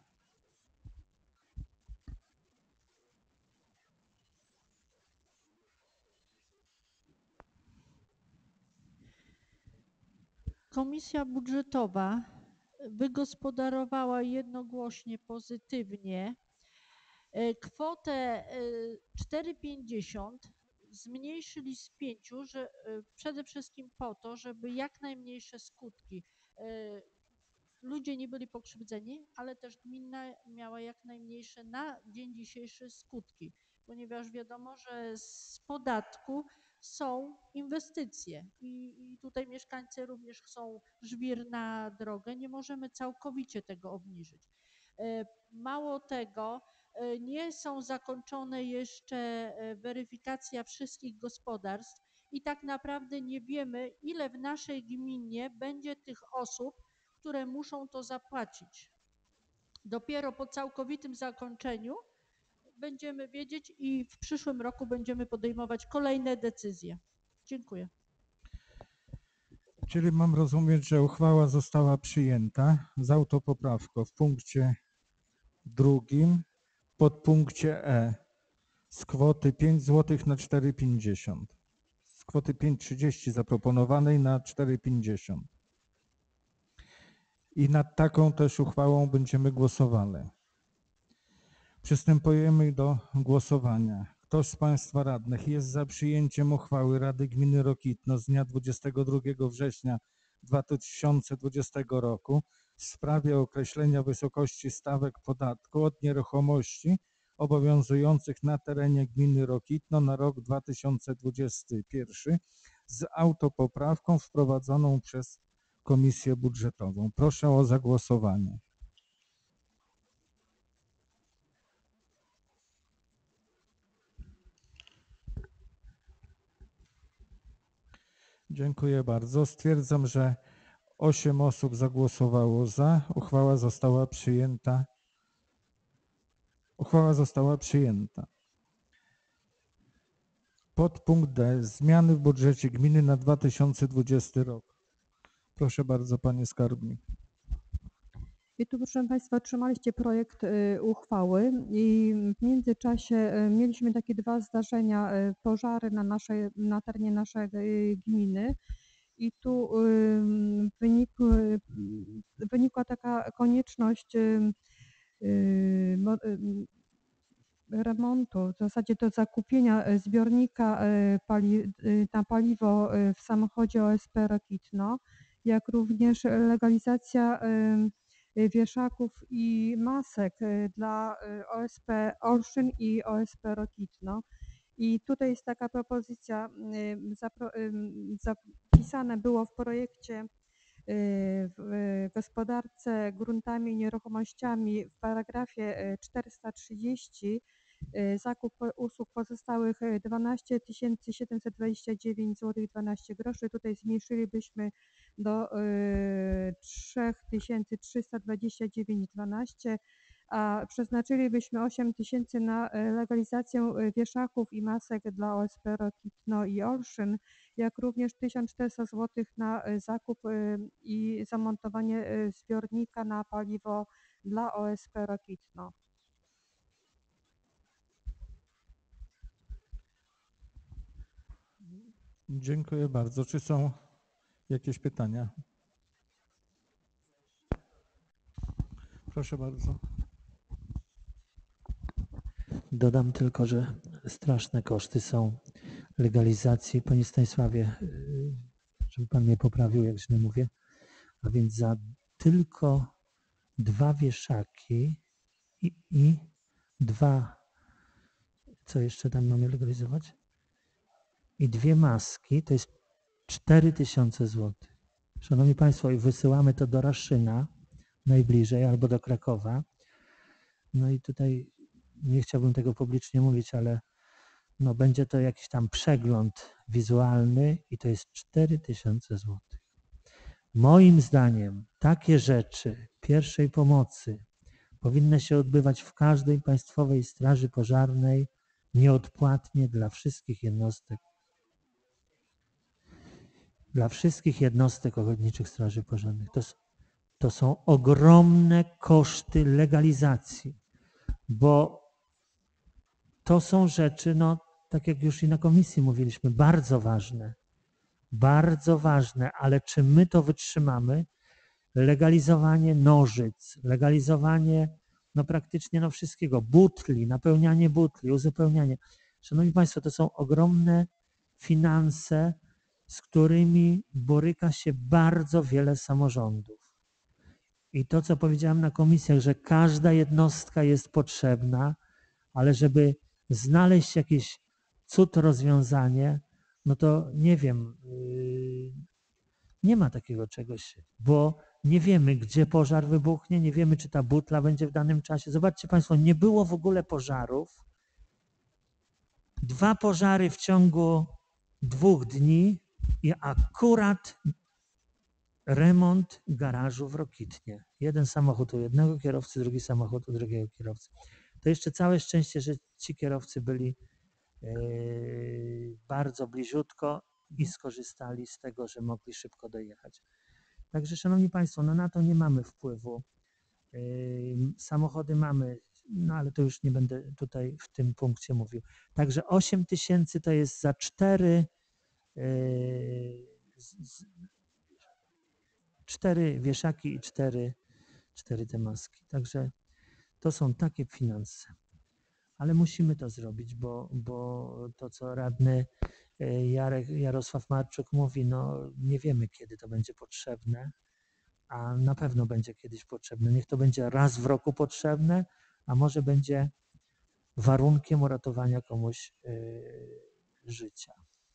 Komisja Budżetowa wygospodarowała jednogłośnie pozytywnie e, kwotę e, cztery pięćdziesiąt, zmniejszyli z pięciu, że e, przede wszystkim po to, żeby jak najmniejsze skutki. e, Ludzie nie byli pokrzywdzeni, ale też gmina miała jak najmniejsze na dzień dzisiejszy skutki, ponieważ wiadomo, że z podatku są inwestycje i, i tutaj mieszkańcy również chcą żwir na drogę. Nie możemy całkowicie tego obniżyć. E, Mało tego, e, nie są zakończone jeszcze e, weryfikacja wszystkich gospodarstw i tak naprawdę nie wiemy, ile w naszej gminie będzie tych osób, które muszą to zapłacić. Dopiero po całkowitym zakończeniu będziemy wiedzieć i w przyszłym roku będziemy podejmować kolejne decyzje. Dziękuję. Czyli mam rozumieć, że uchwała została przyjęta z autopoprawką w punkcie drugim, podpunkcie E z kwoty pięć złotych na cztery pięćdziesiąt. Z kwoty pięć trzydzieści zaproponowanej na cztery pięćdziesiąt. I nad taką też uchwałą będziemy głosowali. Przystępujemy do głosowania. Kto z Państwa radnych jest za przyjęciem uchwały Rady Gminy Rokitno z dnia dwudziestego drugiego września dwa tysiące dwudziestego roku w sprawie określenia wysokości stawek podatku od nieruchomości obowiązujących na terenie gminy Rokitno na rok dwa tysiące dwudziesty pierwszy z autopoprawką wprowadzoną przez Komisję Budżetową. Proszę o zagłosowanie. Dziękuję bardzo. Stwierdzam, że osiem osób zagłosowało za. Uchwała została przyjęta. Uchwała została przyjęta. Podpunkt D. Zmiany w budżecie gminy na dwa tysiące dwudziesty rok. Proszę bardzo, panie skarbnik. I tu, proszę Państwa, otrzymaliście projekt y, uchwały i w międzyczasie y, mieliśmy takie dwa zdarzenia, y, pożary na, naszej, na terenie naszej y, gminy I tu ym, wynikły, wynikła taka konieczność ym, y, mo- ym, remontu, w zasadzie do zakupienia e, zbiornika e, pali, e, na paliwo e, w samochodzie O S P Rokitno, jak również legalizacja em, e, wieszaków i masek e, dla e, O S P Olsztyn i O S P Rokitno. I tutaj jest taka propozycja, ym, zapro- ym, zapisane było w projekcie y, w gospodarce gruntami i nieruchomościami w paragrafie y, czterysta trzydzieści y, zakup po- usług pozostałych y, dwanaście tysięcy siedemset dwadzieścia dziewięć złotych dwanaście groszy. Tutaj zmniejszylibyśmy do y, trzy tysiące trzysta dwadzieścia dziewięć dwanaście, a przeznaczylibyśmy osiem tysięcy na y, legalizację y, wieszaków i masek dla O S P Rokitno i Olsztyn, jak również tysiąc czterysta złotych na y, zakup y, i zamontowanie y, zbiornika na paliwo dla O S P Rokitno. Dziękuję bardzo. Czy są jakieś pytania? Proszę bardzo. Dodam tylko, że straszne koszty są legalizacji. Panie Stanisławie, y, żeby pan mnie poprawił, jak źle mówię, a więc za tylko dwa wieszaki i, i dwa, co jeszcze tam mamy legalizować? I dwie maski, to jest cztery tysiące złotych. Szanowni Państwo, i wysyłamy to do Raszyna najbliżej albo do Krakowa. No i tutaj nie chciałbym tego publicznie mówić, ale no będzie to jakiś tam przegląd wizualny i to jest cztery tysiące złotych. Moim zdaniem takie rzeczy pierwszej pomocy powinny się odbywać w każdej Państwowej Straży Pożarnej nieodpłatnie dla wszystkich jednostek, dla wszystkich jednostek ochotniczych straży pożarnych. To, s- to są ogromne koszty legalizacji, bo to są rzeczy, no tak jak już i na komisji mówiliśmy, bardzo ważne, bardzo ważne, ale czy my to wytrzymamy? Legalizowanie nożyc, legalizowanie no praktycznie no wszystkiego, butli, napełnianie butli, uzupełnianie. Szanowni Państwo, to są ogromne finanse, z którymi boryka się bardzo wiele samorządów. I to, co powiedziałem na komisjach, że każda jednostka jest potrzebna, ale żeby znaleźć jakieś cud rozwiązanie, no to nie wiem, yy, nie ma takiego czegoś, bo nie wiemy, gdzie pożar wybuchnie, nie wiemy, czy ta butla będzie w danym czasie. Zobaczcie Państwo, nie było w ogóle pożarów. Dwa pożary w ciągu dwóch dni i akurat remont garażu w Rokitnie. Jeden samochód u jednego kierowcy, drugi samochód u drugiego kierowcy. To jeszcze całe szczęście, że ci kierowcy byli yy, bardzo bliziutko i skorzystali z tego, że mogli szybko dojechać. Także szanowni Państwo, no na to nie mamy wpływu. Yy, samochody mamy, no ale to już nie będę tutaj w tym punkcie mówił. Także osiem tysięcy to jest za cztery yy, z- z- cztery wieszaki i cztery, cztery te maski. Także to są takie finanse. Ale musimy to zrobić, bo, bo to, co radny e, Jarek, Jarosław Marczuk mówi, no nie wiemy, kiedy to będzie potrzebne, a na pewno będzie kiedyś potrzebne. Niech to będzie raz w roku potrzebne, a może będzie warunkiem uratowania komuś e, życia.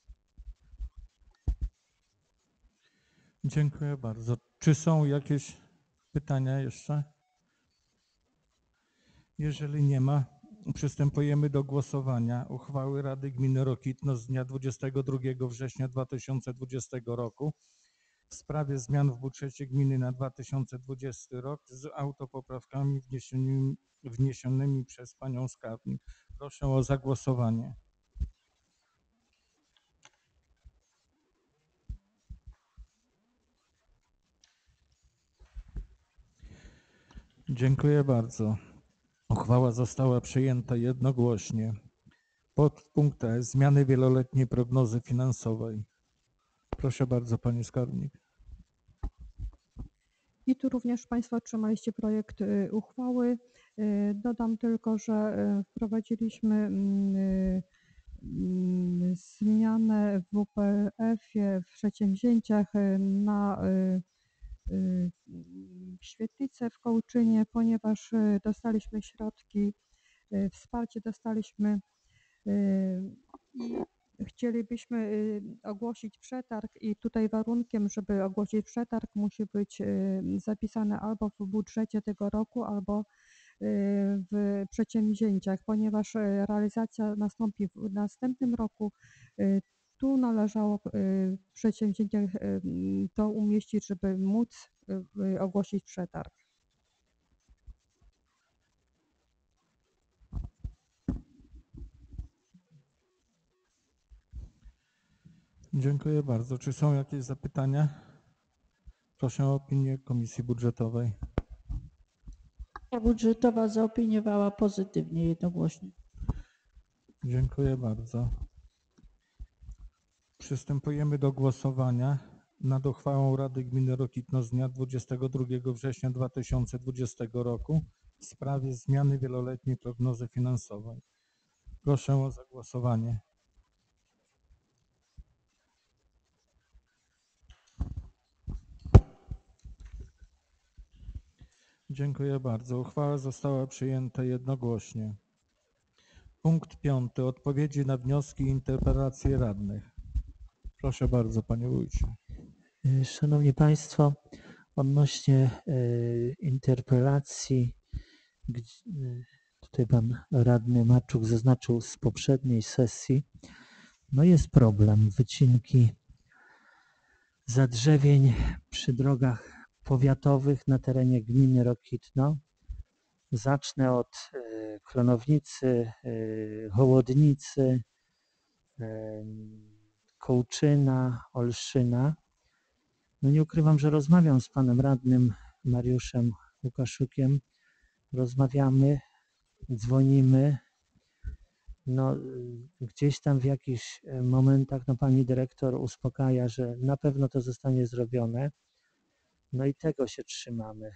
Dziękuję bardzo. Czy są jakieś pytania jeszcze? Jeżeli nie ma, przystępujemy do głosowania uchwały Rady Gminy Rokitno z dnia dwudziestego drugiego września dwa tysiące dwudziestego roku w sprawie zmian w budżecie gminy na dwa tysiące dwudziesty rok z autopoprawkami wniesionymi, wniesionymi przez panią skarbnik. Proszę o zagłosowanie. Dziękuję bardzo. Uchwała została przyjęta jednogłośnie. Podpunkt E. Zmiany wieloletniej prognozy finansowej. Proszę bardzo, pani skarbnik. I tu również Państwo otrzymaliście projekt y, uchwały. Y, Dodam tylko, że y, wprowadziliśmy mm, y, mm, zmianę w W P F-ie w przedsięwzięciach y, na y, y, świetlicę w Kołczynie, ponieważ y, dostaliśmy środki, y, wsparcie dostaliśmy y, i chcielibyśmy y, ogłosić przetarg i tutaj warunkiem, żeby ogłosić przetarg, musi być y, zapisane albo w budżecie tego roku, albo y, w przedsięwzięciach, ponieważ y, realizacja nastąpi w następnym roku. y, Tu należało y, w przedsięwzięciach y, to umieścić, żeby móc y, y, ogłosić przetarg. Dziękuję bardzo. Czy są jakieś zapytania? Proszę o opinię Komisji Budżetowej. Komisja budżetowa zaopiniowała pozytywnie jednogłośnie. Dziękuję bardzo. Przystępujemy do głosowania nad uchwałą Rady Gminy Rokitno z dnia dwudziestego drugiego września dwa tysiące dwudziestego roku w sprawie zmiany wieloletniej prognozy finansowej. Proszę o zagłosowanie. Dziękuję bardzo. Uchwała została przyjęta jednogłośnie. Punkt piąty. Odpowiedzi na wnioski i interpelacje radnych. Proszę bardzo, panie wójcie. Y, Szanowni Państwo, odnośnie y, interpelacji, gdzie, y, tutaj pan radny Marczuk zaznaczył z poprzedniej sesji, no jest problem wycinki zadrzewień przy drogach powiatowych na terenie gminy Rokitno. Zacznę od y, Klonownicy, y, Hołodnicy, y, Kołczyna, Olszyna. No nie ukrywam, że rozmawiam z panem radnym Mariuszem Łukaszukiem. Rozmawiamy, dzwonimy. No, gdzieś tam w jakichś momentach no, pani dyrektor uspokaja, że na pewno to zostanie zrobione. No i tego się trzymamy.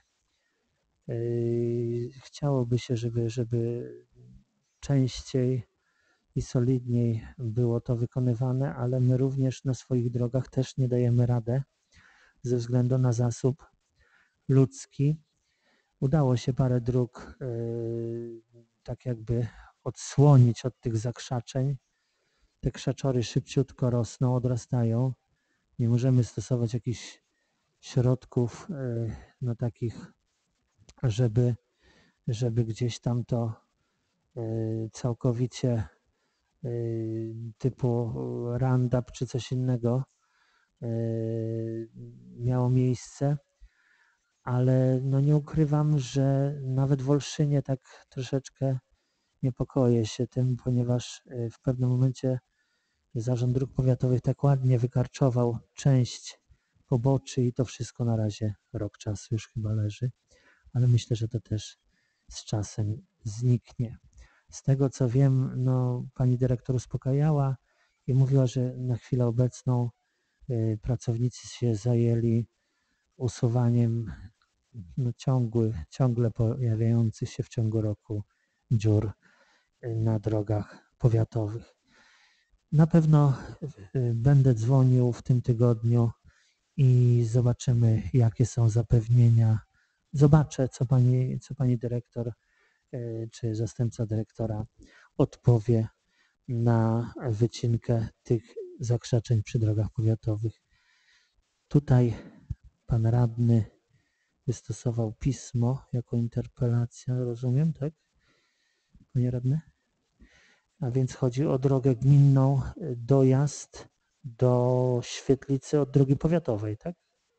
Yy, Chciałoby się, żeby, żeby częściej i solidniej było to wykonywane, ale my również na swoich drogach też nie dajemy radę ze względu na zasób ludzki. Udało się parę dróg yy, tak jakby odsłonić od tych zakrzaczeń. Te krzaczory szybciutko rosną, odrastają. Nie możemy stosować jakichś środków yy, no takich, żeby, żeby gdzieś tam to yy, całkowicie yy, typu Roundup czy coś innego yy, miało miejsce. Ale no nie ukrywam, że nawet w Olszynie tak troszeczkę niepokoję się tym, ponieważ y, w pewnym momencie Zarząd Dróg Powiatowych tak ładnie wykarczował część poboczy i to wszystko na razie rok czasu już chyba leży, ale myślę, że to też z czasem zniknie. Z tego co wiem, no pani dyrektor uspokajała i mówiła, że na chwilę obecną y, pracownicy się zajęli usuwaniem no, ciągły, ciągle pojawiających się w ciągu roku dziur na drogach powiatowych. Na pewno będę dzwonił w tym tygodniu i zobaczymy, jakie są zapewnienia. Zobaczę, co pani, co pani dyrektor czy zastępca dyrektora odpowie na wycinkę tych zakrzaczeń przy drogach powiatowych. Tutaj pan radny wystosował pismo jako interpelacja, rozumiem, tak? Panie radny? A więc chodzi o drogę gminną, dojazd do Świetlicy od drogi powiatowej, tak?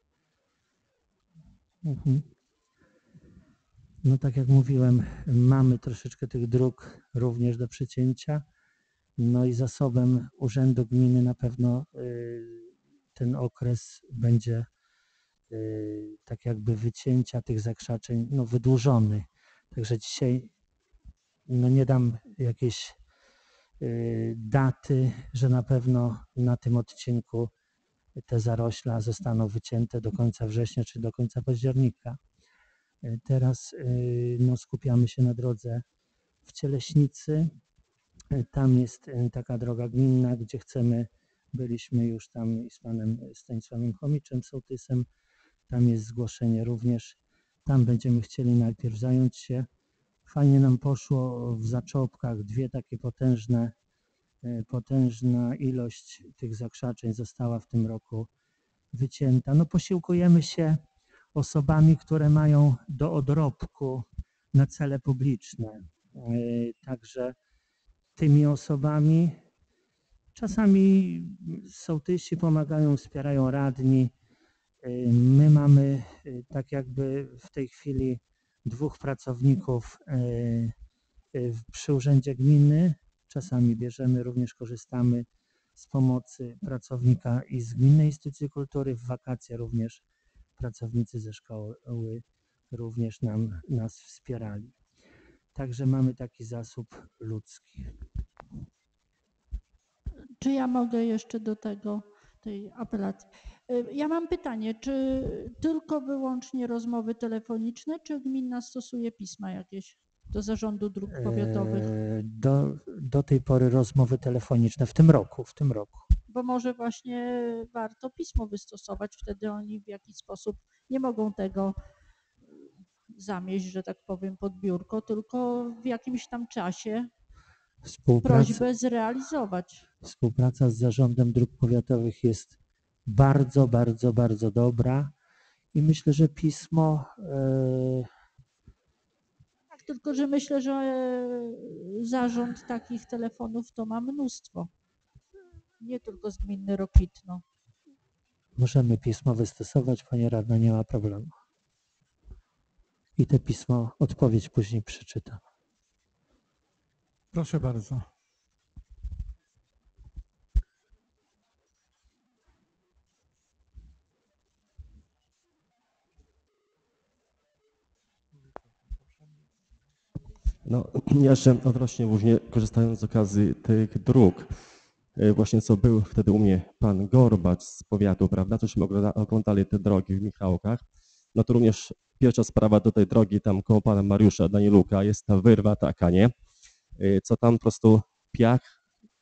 Mhm. No tak jak mówiłem, mamy troszeczkę tych dróg również do przecięcia. No i zasobem Urzędu Gminy na pewno ten okres będzie tak jakby wycięcia tych zakrzaczeń no, wydłużony. Także dzisiaj no, nie dam jakiejś daty, że na pewno na tym odcinku te zarośla zostaną wycięte do końca września czy do końca października. Teraz no, skupiamy się na drodze w Cieleśnicy. Tam jest taka droga gminna, gdzie chcemy, byliśmy już tam z panem Stanisławem Chomiczem, sołtysem, tam jest zgłoszenie również. Tam będziemy chcieli najpierw zająć się. Fajnie nam poszło w Zaczopkach, dwie takie potężne, potężna ilość tych zakrzaczeń została w tym roku wycięta. No posiłkujemy się osobami, które mają do odrobku na cele publiczne. Także tymi osobami czasami sołtysi pomagają, wspierają radni. My mamy tak jakby w tej chwili dwóch pracowników przy urzędzie gminy. Czasami bierzemy, również korzystamy z pomocy pracownika i z Gminnej Instytucji Kultury. W wakacje również pracownicy ze szkoły również nam, nas wspierali. Także mamy taki zasób ludzki. Czy ja mogę jeszcze do tego, tej apelacji? Ja mam pytanie, czy tylko wyłącznie rozmowy telefoniczne, czy gmina stosuje pisma jakieś do Zarządu Dróg Powiatowych? Do, do tej pory rozmowy telefoniczne w tym roku, w tym roku. Bo może właśnie warto pismo wystosować, wtedy oni w jakiś sposób nie mogą tego zamieść, że tak powiem, pod biurko, tylko w jakimś tam czasie prośbę zrealizować. Współpraca z Zarządem Dróg Powiatowych jest bardzo, bardzo, bardzo dobra i myślę, że pismo... Yy... Tak, tylko że myślę, że zarząd takich telefonów to ma mnóstwo. Nie tylko z gminy Rokitno. Możemy pismo wystosować, pani radna, nie ma problemu. I te pismo, odpowiedź później przeczytam. Proszę bardzo. No, jeszcze odrośnie właśnie korzystając z okazji tych dróg, właśnie co był wtedy u mnie pan Gorbacz z powiatu, prawda, tośmy oglądali te drogi w Michałkach, no to również pierwsza sprawa do tej drogi tam koło pana Mariusza Danieluka jest ta wyrwa taka, nie, co tam po prostu piach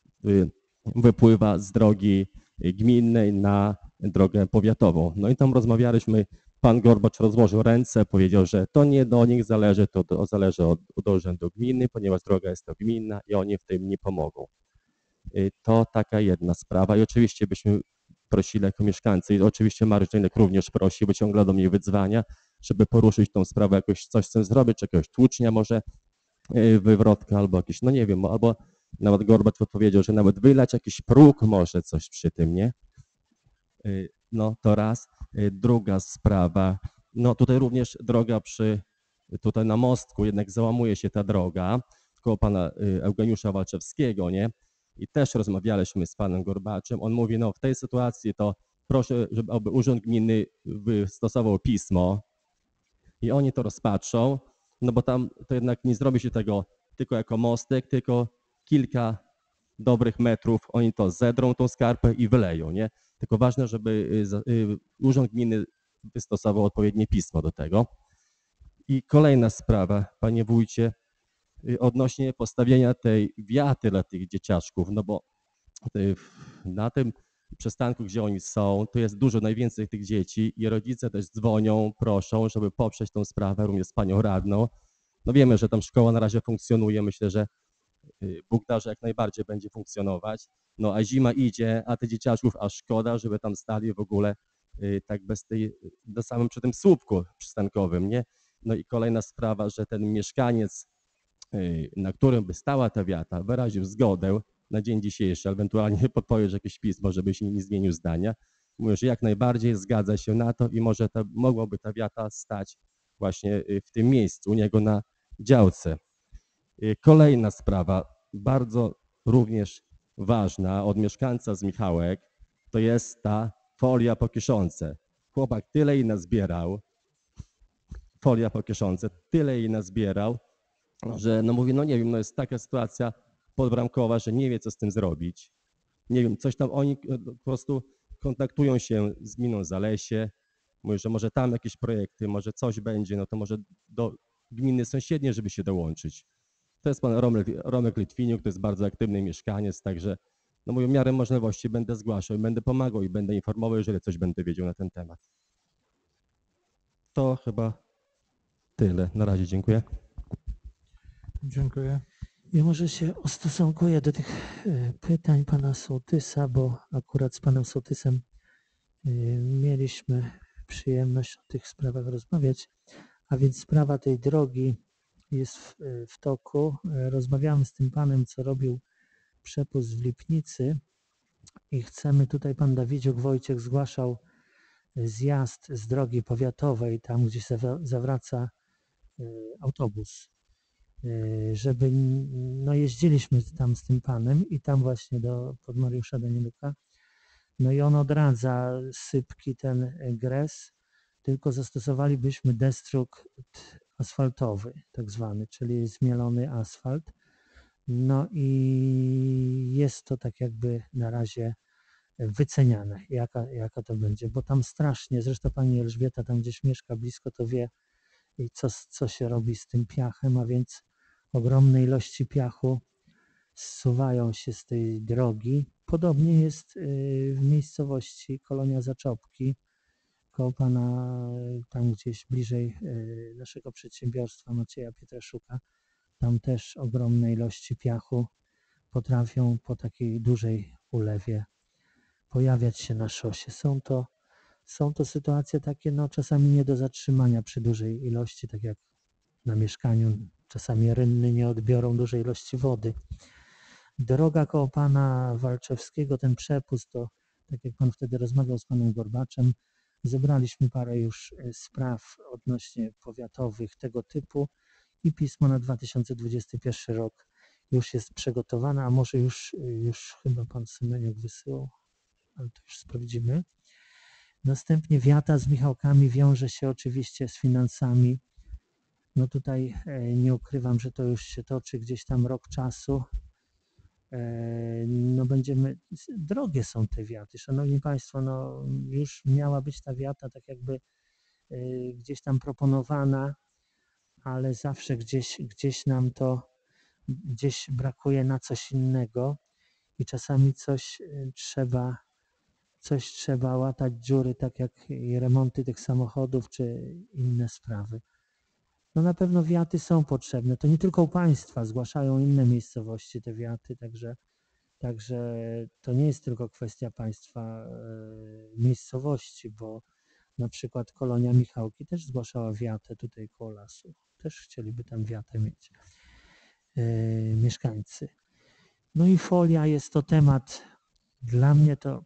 wypływa z drogi gminnej na drogę powiatową. No i tam rozmawialiśmy, pan Gorbacz rozłożył ręce, powiedział, że to nie do nich zależy, to do, zależy od, od urzędu gminy, ponieważ droga jest to gminna i oni w tym nie pomogą. To taka jedna sprawa i oczywiście byśmy prosili jako mieszkańcy i oczywiście Mariusz Danieluch również prosi, bo ciągle do mnie wyzwania, żeby poruszyć tą sprawę, jakoś coś chcę zrobić, czy jakiegoś tłucznia może wywrotka albo jakieś, no nie wiem, albo nawet Gorbacz odpowiedział, że nawet wylać jakiś próg może coś przy tym, nie? No to raz. Druga sprawa, no tutaj również droga przy, tutaj na mostku jednak załamuje się ta droga koło pana Eugeniusza Walczewskiego, nie? I też rozmawialiśmy z panem Gorbaczem. On mówi, no w tej sytuacji to proszę, żeby urząd gminy wystosował pismo i oni to rozpatrzą, no bo tam to jednak nie zrobi się tego tylko jako mostek, tylko kilka dobrych metrów, oni to zedrą tą skarpę i wyleją, nie? Tylko ważne, żeby urząd gminy wystosował odpowiednie pismo do tego. I kolejna sprawa, panie wójcie, odnośnie postawienia tej wiaty dla tych dzieciaczków, no bo na tym przystanku, gdzie oni są, to jest dużo, najwięcej tych dzieci i rodzice też dzwonią, proszą, żeby poprzeć tą sprawę również z panią radną. No wiemy, że tam szkoła na razie funkcjonuje, myślę, że Bóg da, że jak najbardziej będzie funkcjonować. No a zima idzie, a tych dzieciaczków aż szkoda, żeby tam stali w ogóle tak bez tej, do samym przy tym słupku przystankowym, nie? No i kolejna sprawa, że ten mieszkaniec, na którym by stała ta wiata, wyraził zgodę na dzień dzisiejszy, ewentualnie podpowiedź jakieś pismo, żeby się nie zmienił zdania. Mówię, że jak najbardziej zgadza się na to i może ta, mogłaby ta wiata stać właśnie w tym miejscu, u niego na działce. Kolejna sprawa, bardzo również ważna od mieszkańca z Michałek, to jest ta folia po kieszonce. Chłopak tyle jej nazbierał, folia po kieszonce, tyle jej nazbierał, że no mówi, no nie wiem, no jest taka sytuacja podbramkowa, że nie wie, co z tym zrobić. Nie wiem, coś tam oni po prostu kontaktują się z gminą Zalesie, mówią, że może tam jakieś projekty, może coś będzie, no to może do gminy sąsiedniej, żeby się dołączyć. To jest pan Romek, Romek Litwiniuk, to jest bardzo aktywny mieszkaniec, także no mówię, w miarę możliwości będę zgłaszał i będę pomagał i będę informował, jeżeli coś będę wiedział na ten temat. To chyba tyle. Na razie dziękuję. Dziękuję. Ja może się ustosunkuję do tych e, pytań pana Sołtysa, bo akurat z panem Sołtysem e, mieliśmy przyjemność o tych sprawach rozmawiać, a więc sprawa tej drogi jest w, e, w toku. E, Rozmawiałem z tym panem, co robił przepust w Lipnicy i chcemy, tutaj pan Dawidziuk Wojciech zgłaszał zjazd z drogi powiatowej, tam gdzie zawa- zawraca e, autobus, e, żeby, n- no jeździliśmy tam z tym panem i tam właśnie do, pod Mariusza Danieluka, no i on odradza sypki, ten e, gres, tylko zastosowalibyśmy destruk t- asfaltowy, tak zwany, czyli zmielony asfalt. No i jest to tak jakby na razie wyceniane, jaka, jaka to będzie, bo tam strasznie, zresztą pani Elżbieta tam gdzieś mieszka blisko, to wie, i co, co się robi z tym piachem, a więc ogromne ilości piachu zsuwają się z tej drogi. Podobnie jest y, w miejscowości Kolonia Zaczopki, koło pana, y, tam gdzieś bliżej y, naszego przedsiębiorstwa Macieja Pietraszuka. Tam też ogromne ilości piachu potrafią po takiej dużej ulewie pojawiać się na szosie. Są to, są to sytuacje takie, no czasami nie do zatrzymania przy dużej ilości, tak jak na mieszkaniu. Czasami rynny nie odbiorą dużej ilości wody. Droga koło pana Walczewskiego, ten przepust, to tak jak pan wtedy rozmawiał z panem Gorbaczem, zebraliśmy parę już y, spraw odnośnie powiatowych tego typu i pismo na dwa tysiące dwudziesty pierwszy rok już jest przygotowane, a może już, już chyba pan Semeniuk wysyłał, ale to już sprawdzimy. Następnie wiata z Michałkami wiąże się oczywiście z finansami. No tutaj e, nie ukrywam, że to już się toczy gdzieś tam rok czasu. E, No będziemy, drogie są te wiaty, szanowni państwo, no już miała być ta wiata tak jakby e, gdzieś tam proponowana, ale zawsze gdzieś, gdzieś nam to gdzieś brakuje na coś innego i czasami coś e, trzeba coś trzeba łatać dziury, tak jak i remonty tych samochodów, czy inne sprawy. No na pewno wiaty są potrzebne. To nie tylko u państwa, zgłaszają inne miejscowości te wiaty, także, także to nie jest tylko kwestia państwa e, miejscowości, bo na przykład Kolonia Michałki też zgłaszała wiatę tutaj koło lasu. Też chcieliby tam wiatę mieć e, mieszkańcy. No i folia jest to temat, dla mnie to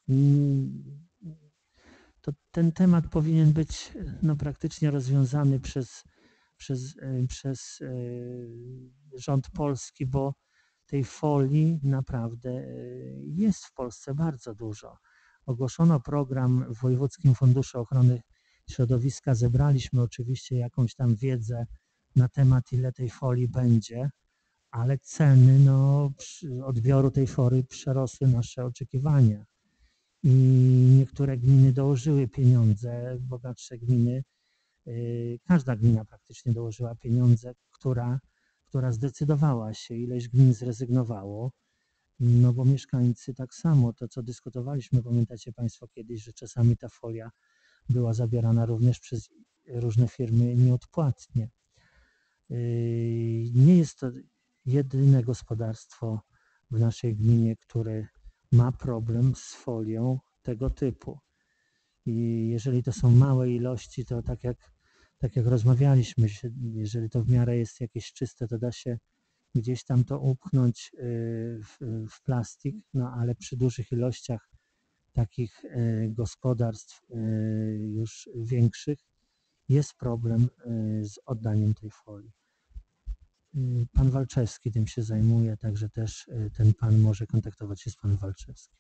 to ten temat powinien być no, praktycznie rozwiązany przez, przez, e, przez e, rząd polski, bo tej folii naprawdę e, jest w Polsce bardzo dużo. Ogłoszono program w Wojewódzkim Funduszu Ochrony Środowiska, zebraliśmy oczywiście jakąś tam wiedzę na temat, ile tej folii będzie, ale ceny no, odbioru tej folii przerosły nasze oczekiwania. I niektóre gminy dołożyły pieniądze, bogatsze gminy, yy, każda gmina praktycznie dołożyła pieniądze, która, która zdecydowała się, ileś gmin zrezygnowało, no bo mieszkańcy tak samo, to co dyskutowaliśmy, pamiętacie państwo kiedyś, że czasami ta folia była zabierana również przez różne firmy nieodpłatnie. Yy, nie jest to jedyne gospodarstwo w naszej gminie, które ma problem z folią tego typu. I jeżeli to są małe ilości, to tak jak, tak jak rozmawialiśmy, jeżeli to w miarę jest jakieś czyste, to da się gdzieś tam to upchnąć w, w plastik, no ale przy dużych ilościach takich gospodarstw już większych jest problem z oddaniem tej folii. Pan Walczewski tym się zajmuje, także też ten pan może kontaktować się z panem Walczewskim.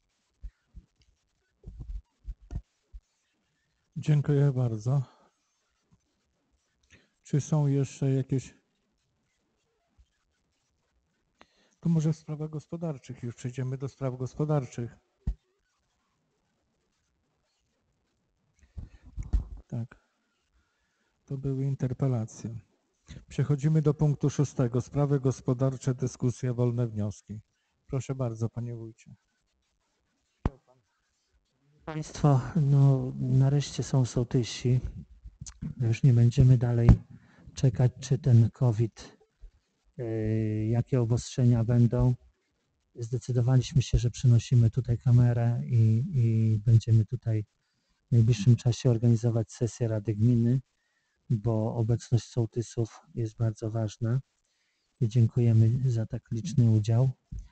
Dziękuję bardzo. Czy są jeszcze jakieś... To może w sprawach gospodarczych, już przejdziemy do spraw gospodarczych. To były interpelacje. Przechodzimy do punktu szóstego. Sprawy gospodarcze, dyskusje, wolne wnioski. Proszę bardzo, panie wójcie. Państwo, no nareszcie są sołtysi. Już nie będziemy dalej czekać, czy ten COVID, yy, jakie obostrzenia będą. Zdecydowaliśmy się, że przenosimy tutaj kamerę i, i będziemy tutaj w najbliższym czasie organizować sesję Rady Gminy, bo obecność sołtysów jest bardzo ważna i dziękujemy za tak liczny udział.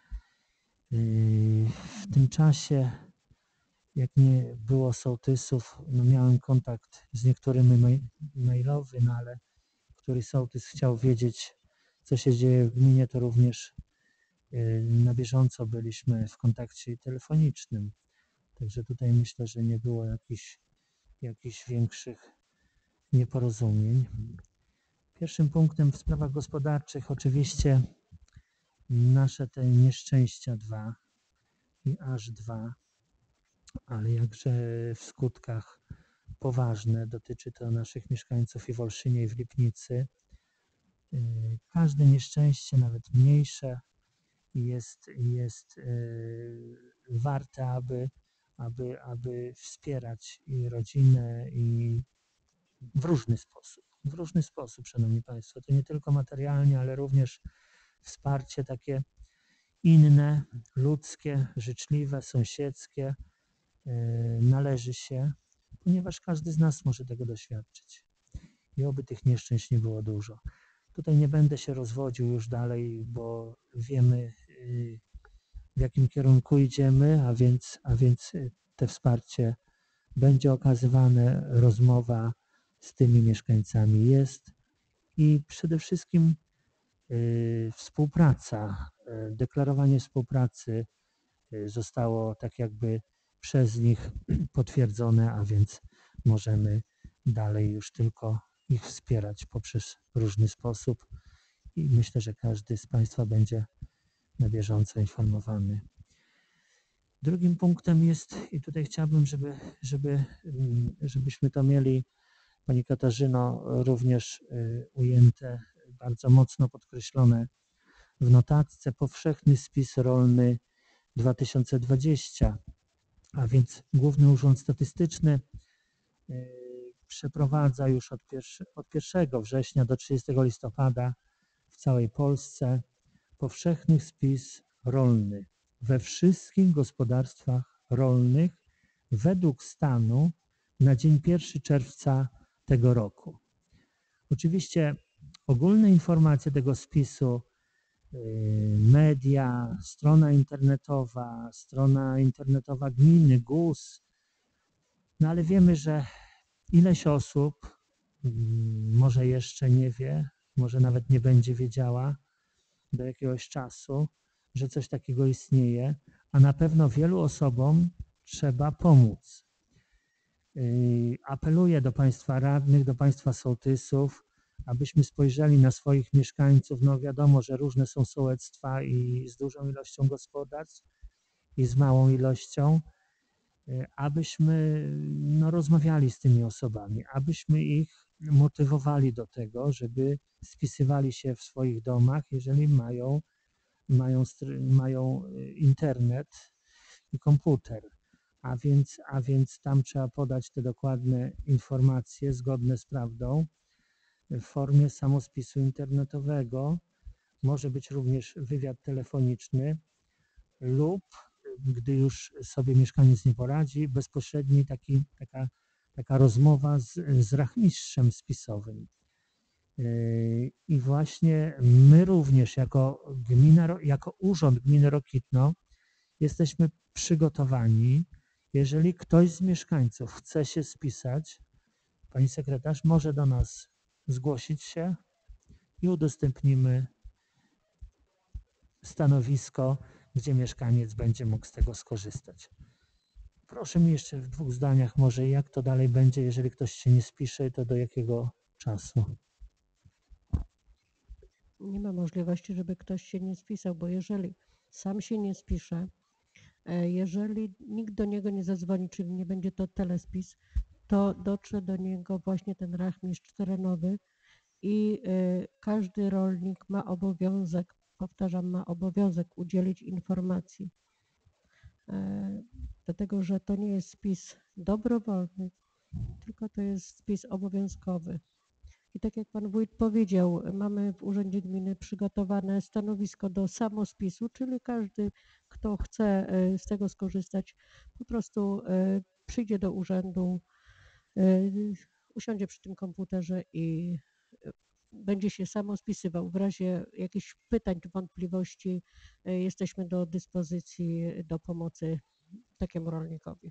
Yy, w tym czasie, jak nie było sołtysów, no miałem kontakt z niektórymi mail- mailowy, no ale który sołtys chciał wiedzieć, co się dzieje w gminie, to również yy, na bieżąco byliśmy w kontakcie telefonicznym. Także tutaj myślę, że nie było jakichś, jakichś większych nieporozumień. Pierwszym punktem w sprawach gospodarczych oczywiście nasze te nieszczęścia dwa i aż dwa, ale jakże w skutkach poważne. Dotyczy to naszych mieszkańców i w Olszynie, i w Lipnicy. Yy, Każde nieszczęście, nawet mniejsze, jest, jest yy, warte, aby, aby, aby wspierać i rodzinę, i w różny sposób. W różny sposób, szanowni państwo. To nie tylko materialnie, ale również wsparcie takie inne, ludzkie, życzliwe, sąsiedzkie yy, należy się, ponieważ każdy z nas może tego doświadczyć. I oby tych nieszczęść nie było dużo. Tutaj nie będę się rozwodził już dalej, bo wiemy, yy, w jakim kierunku idziemy, a więc, a więc te wsparcie będzie okazywane, rozmowa z tymi mieszkańcami jest i przede wszystkim yy, współpraca, yy, deklarowanie współpracy yy, zostało tak jakby przez nich potwierdzone, a więc możemy dalej już tylko ich wspierać poprzez różny sposób i myślę, że każdy z państwa będzie na bieżąco informowany. Drugim punktem jest, i tutaj chciałbym, żeby, żeby, mm, żebyśmy to mieli, Pani Katarzyno, również y, ujęte, bardzo mocno podkreślone w notatce, powszechny spis rolny dwa tysiące dwudziesty, a więc Główny Urząd Statystyczny y, przeprowadza już od, pierwszy, od pierwszego września do trzydziestego listopada w całej Polsce powszechny spis rolny we wszystkich gospodarstwach rolnych według stanu na dzień pierwszego czerwca tego roku. Oczywiście ogólne informacje tego spisu, media, strona internetowa, strona internetowa gminy, G U S, no ale wiemy, że ileś osób może jeszcze nie wie, może nawet nie będzie wiedziała do jakiegoś czasu, że coś takiego istnieje, a na pewno wielu osobom trzeba pomóc. Apeluję do Państwa radnych, do Państwa sołtysów, abyśmy spojrzeli na swoich mieszkańców. No wiadomo, że różne są sołectwa i z dużą ilością gospodarstw i z małą ilością, abyśmy no, rozmawiali z tymi osobami, abyśmy ich motywowali do tego, żeby spisywali się w swoich domach, jeżeli mają, mają, mają internet i komputer. A więc, a więc tam trzeba podać te dokładne informacje zgodne z prawdą w formie samospisu internetowego. Może być również wywiad telefoniczny lub, gdy już sobie mieszkaniec nie poradzi, bezpośredni taki, taka, taka rozmowa z, z rachmistrzem spisowym. I właśnie my również jako gmina, jako Urząd Gminy Rokitno jesteśmy przygotowani. Jeżeli ktoś z mieszkańców chce się spisać, pani sekretarz może do nas zgłosić się i udostępnimy stanowisko, gdzie mieszkaniec będzie mógł z tego skorzystać. Proszę mi jeszcze w dwóch zdaniach może, jak to dalej będzie, jeżeli ktoś się nie spisze, to do jakiego czasu? Nie ma możliwości, żeby ktoś się nie spisał, bo jeżeli sam się nie spisze, jeżeli nikt do niego nie zadzwoni, czyli nie będzie to telespis, to dotrze do niego właśnie ten rachmistrz terenowy i y, każdy rolnik ma obowiązek, powtarzam, ma obowiązek udzielić informacji. E, dlatego, że to nie jest spis dobrowolny, tylko to jest spis obowiązkowy. I tak jak pan wójt powiedział, mamy w Urzędzie Gminy przygotowane stanowisko do samospisu, czyli każdy, kto chce e, z tego skorzystać, po prostu e, przyjdzie do urzędu, e, usiądzie przy tym komputerze i e, będzie się samo spisywał. W razie jakichś pytań czy wątpliwości e, jesteśmy do dyspozycji do pomocy takiemu rolnikowi.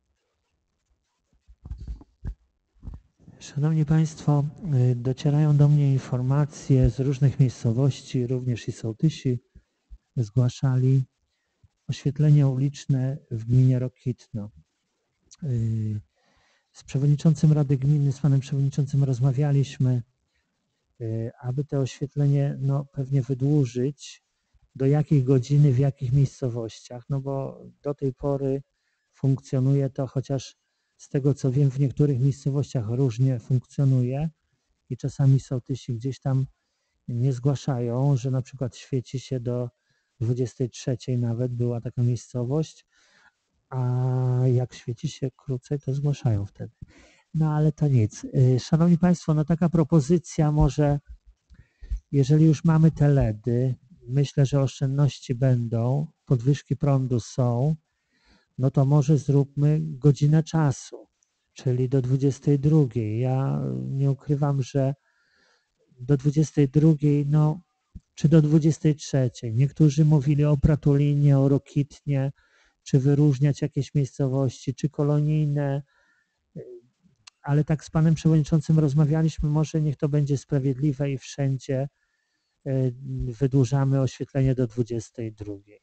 Szanowni Państwo, y, docierają do mnie informacje z różnych miejscowości, również i sołtysi zgłaszali oświetlenie uliczne w gminie Rokitno. Y, Z przewodniczącym Rady Gminy, z panem przewodniczącym rozmawialiśmy, y, aby to oświetlenie no, pewnie wydłużyć, do jakiej godziny, w jakich miejscowościach, no bo do tej pory funkcjonuje to, chociaż z tego co wiem, w niektórych miejscowościach różnie funkcjonuje i czasami sołtysi gdzieś tam nie zgłaszają, że na przykład świeci się do dwudziestej trzeciej nawet, była taka miejscowość, a jak świeci się krócej, to zgłaszają wtedy. No ale to nic. Y, Szanowni Państwo, no taka propozycja może, jeżeli już mamy te LEDy, myślę, że oszczędności będą, podwyżki prądu są, no to może zróbmy godzinę czasu, czyli do dwudziestej drugiej. Ja nie ukrywam, że do dwudziestej drugiej, no czy do dwudziestej trzeciej. Niektórzy mówili o Pratulinie, o Rokitnie, czy wyróżniać jakieś miejscowości, czy kolonijne, ale tak z panem przewodniczącym rozmawialiśmy, może niech to będzie sprawiedliwe i wszędzie wydłużamy oświetlenie do dwudziestej drugiej.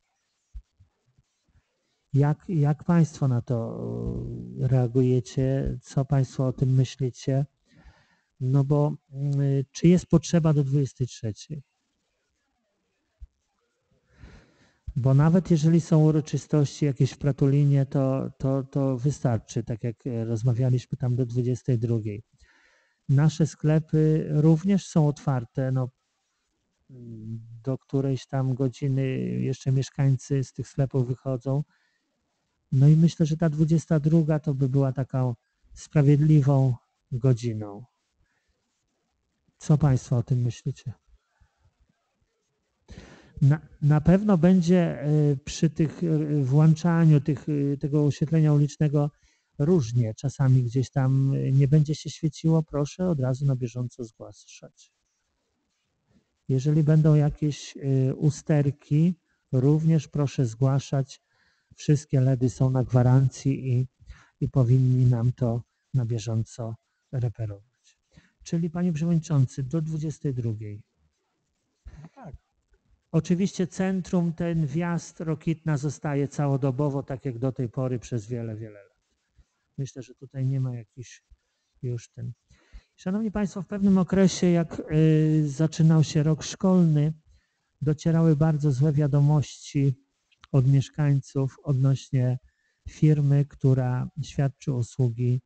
Jak, jak Państwo na to reagujecie? Co Państwo o tym myślicie? No bo y, czy jest potrzeba do dwudziestej trzeciej? Bo nawet jeżeli są uroczystości jakieś w Pratulinie, to, to, to wystarczy, tak jak rozmawialiśmy tam do dwudziestej drugiej. Nasze sklepy również są otwarte, no, do którejś tam godziny jeszcze mieszkańcy z tych sklepów wychodzą. No i myślę, że ta dwudziesta druga to by była taką sprawiedliwą godziną. Co Państwo o tym myślicie? Na, na pewno będzie przy tych włączaniu tych, tego oświetlenia ulicznego różnie. Czasami gdzieś tam nie będzie się świeciło, proszę od razu na bieżąco zgłaszać. Jeżeli będą jakieś usterki, również proszę zgłaszać. Wszystkie LEDy są na gwarancji i, i powinni nam to na bieżąco reperować. Czyli panie przewodniczący, do dwudziestej drugiej. Tak. Oczywiście centrum, ten wjazd Rokitna zostaje całodobowo, tak jak do tej pory przez wiele, wiele lat. Myślę, że tutaj nie ma jakichś już ten... Szanowni Państwo, w pewnym okresie, jak y, zaczynał się rok szkolny, docierały bardzo złe wiadomości od mieszkańców odnośnie firmy, która świadczy usługi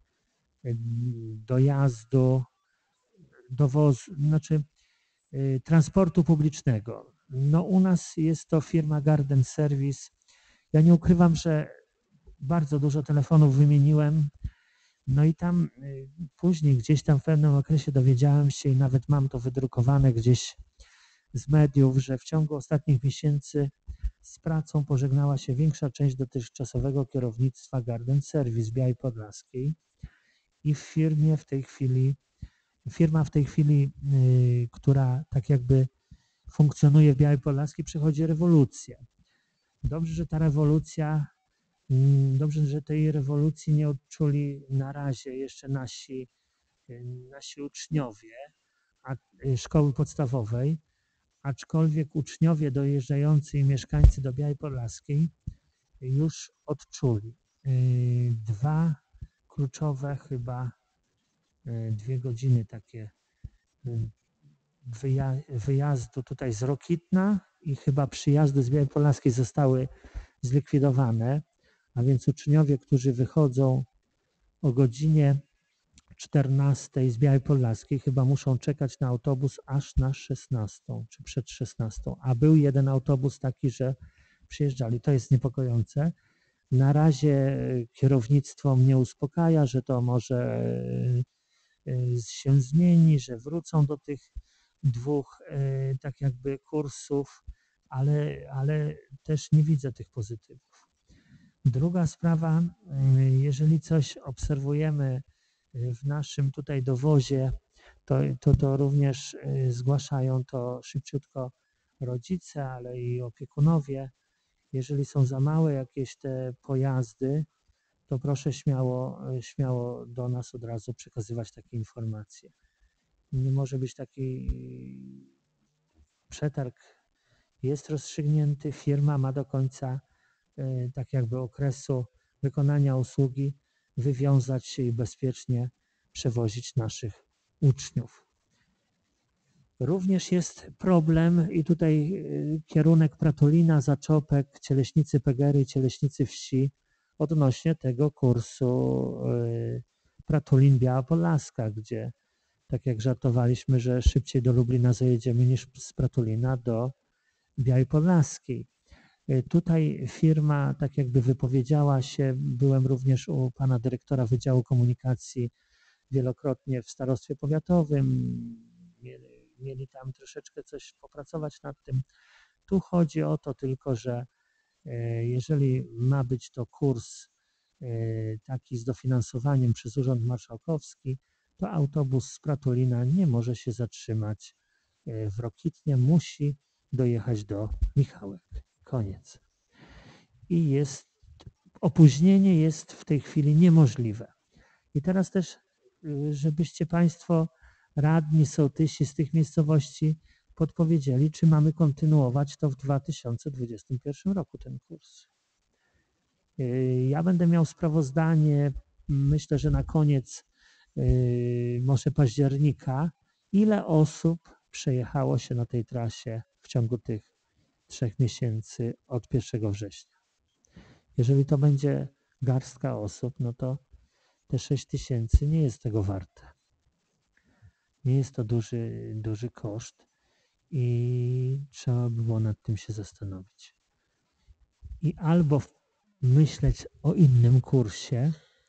dojazdu, dowozu, znaczy y, transportu publicznego. No u nas jest to firma Garden Service. Ja nie ukrywam, że bardzo dużo telefonów wymieniłem. No i tam y, później gdzieś tam w pewnym okresie dowiedziałem się i nawet mam to wydrukowane gdzieś z mediów, że w ciągu ostatnich miesięcy z pracą pożegnała się większa część dotychczasowego kierownictwa Garden Service Białej Podlaskiej i w firmie w tej chwili, firma w tej chwili, y, która tak jakby funkcjonuje w Białej Podlaskiej, przechodzi rewolucję. Dobrze, że ta rewolucja, y, dobrze, że tej rewolucji nie odczuli na razie jeszcze nasi, y, nasi uczniowie a, y, szkoły podstawowej, aczkolwiek uczniowie dojeżdżający i mieszkańcy do Białej Podlaskiej już odczuli. Dwa kluczowe chyba, dwie godziny takie wyja wyjazdu tutaj z Rokitna i chyba przyjazdu z Białej Podlaskiej zostały zlikwidowane, a więc uczniowie, którzy wychodzą o godzinie czternastej z Białej Podlaskiej chyba muszą czekać na autobus aż na szesnastą, czy przed szesnastą, a był jeden autobus taki, że przyjeżdżali. To jest niepokojące. Na razie kierownictwo mnie uspokaja, że to może się zmieni, że wrócą do tych dwóch tak jakby kursów, ale, ale też nie widzę tych pozytywów. Druga sprawa, jeżeli coś obserwujemy w naszym tutaj dowozie, to, to, to również zgłaszają to szybciutko rodzice, ale i opiekunowie. Jeżeli są za małe jakieś te pojazdy, to proszę śmiało, śmiało do nas od razu przekazywać takie informacje. Nie może być taki przetarg, jest rozstrzygnięty, firma ma do końca tak jakby okresu wykonania usługi wywiązać się i bezpiecznie przewozić naszych uczniów. Również jest problem i tutaj kierunek Pratolina, Zaczopek, Cieleśnicy Pegery, Cieleśnicy Wsi odnośnie tego kursu Pratolin Biała Podlaska, gdzie tak jak żartowaliśmy, że szybciej do Lublina zajedziemy niż z Pratolina do Białej Podlaskiej. Tutaj firma tak jakby wypowiedziała się, byłem również u pana dyrektora Wydziału Komunikacji wielokrotnie w starostwie powiatowym, mieli, mieli tam troszeczkę coś popracować nad tym. Tu chodzi o to tylko, że jeżeli ma być to kurs taki z dofinansowaniem przez Urząd Marszałkowski, to autobus z Pratolina nie może się zatrzymać w Rokitnie, musi dojechać do Michałek. Koniec. I jest, opóźnienie jest w tej chwili niemożliwe. I teraz też, żebyście Państwo radni, sołtysi z tych miejscowości podpowiedzieli, czy mamy kontynuować to w dwa tysiące dwudziestym pierwszym roku ten kurs. Ja będę miał sprawozdanie, myślę, że na koniec może października, ile osób przejechało się na tej trasie w ciągu tych trzech miesięcy od pierwszego września. Jeżeli to będzie garstka osób, no to te sześć tysięcy nie jest tego warte. Nie jest to duży, duży koszt i trzeba by było nad tym się zastanowić. I albo myśleć o innym kursie,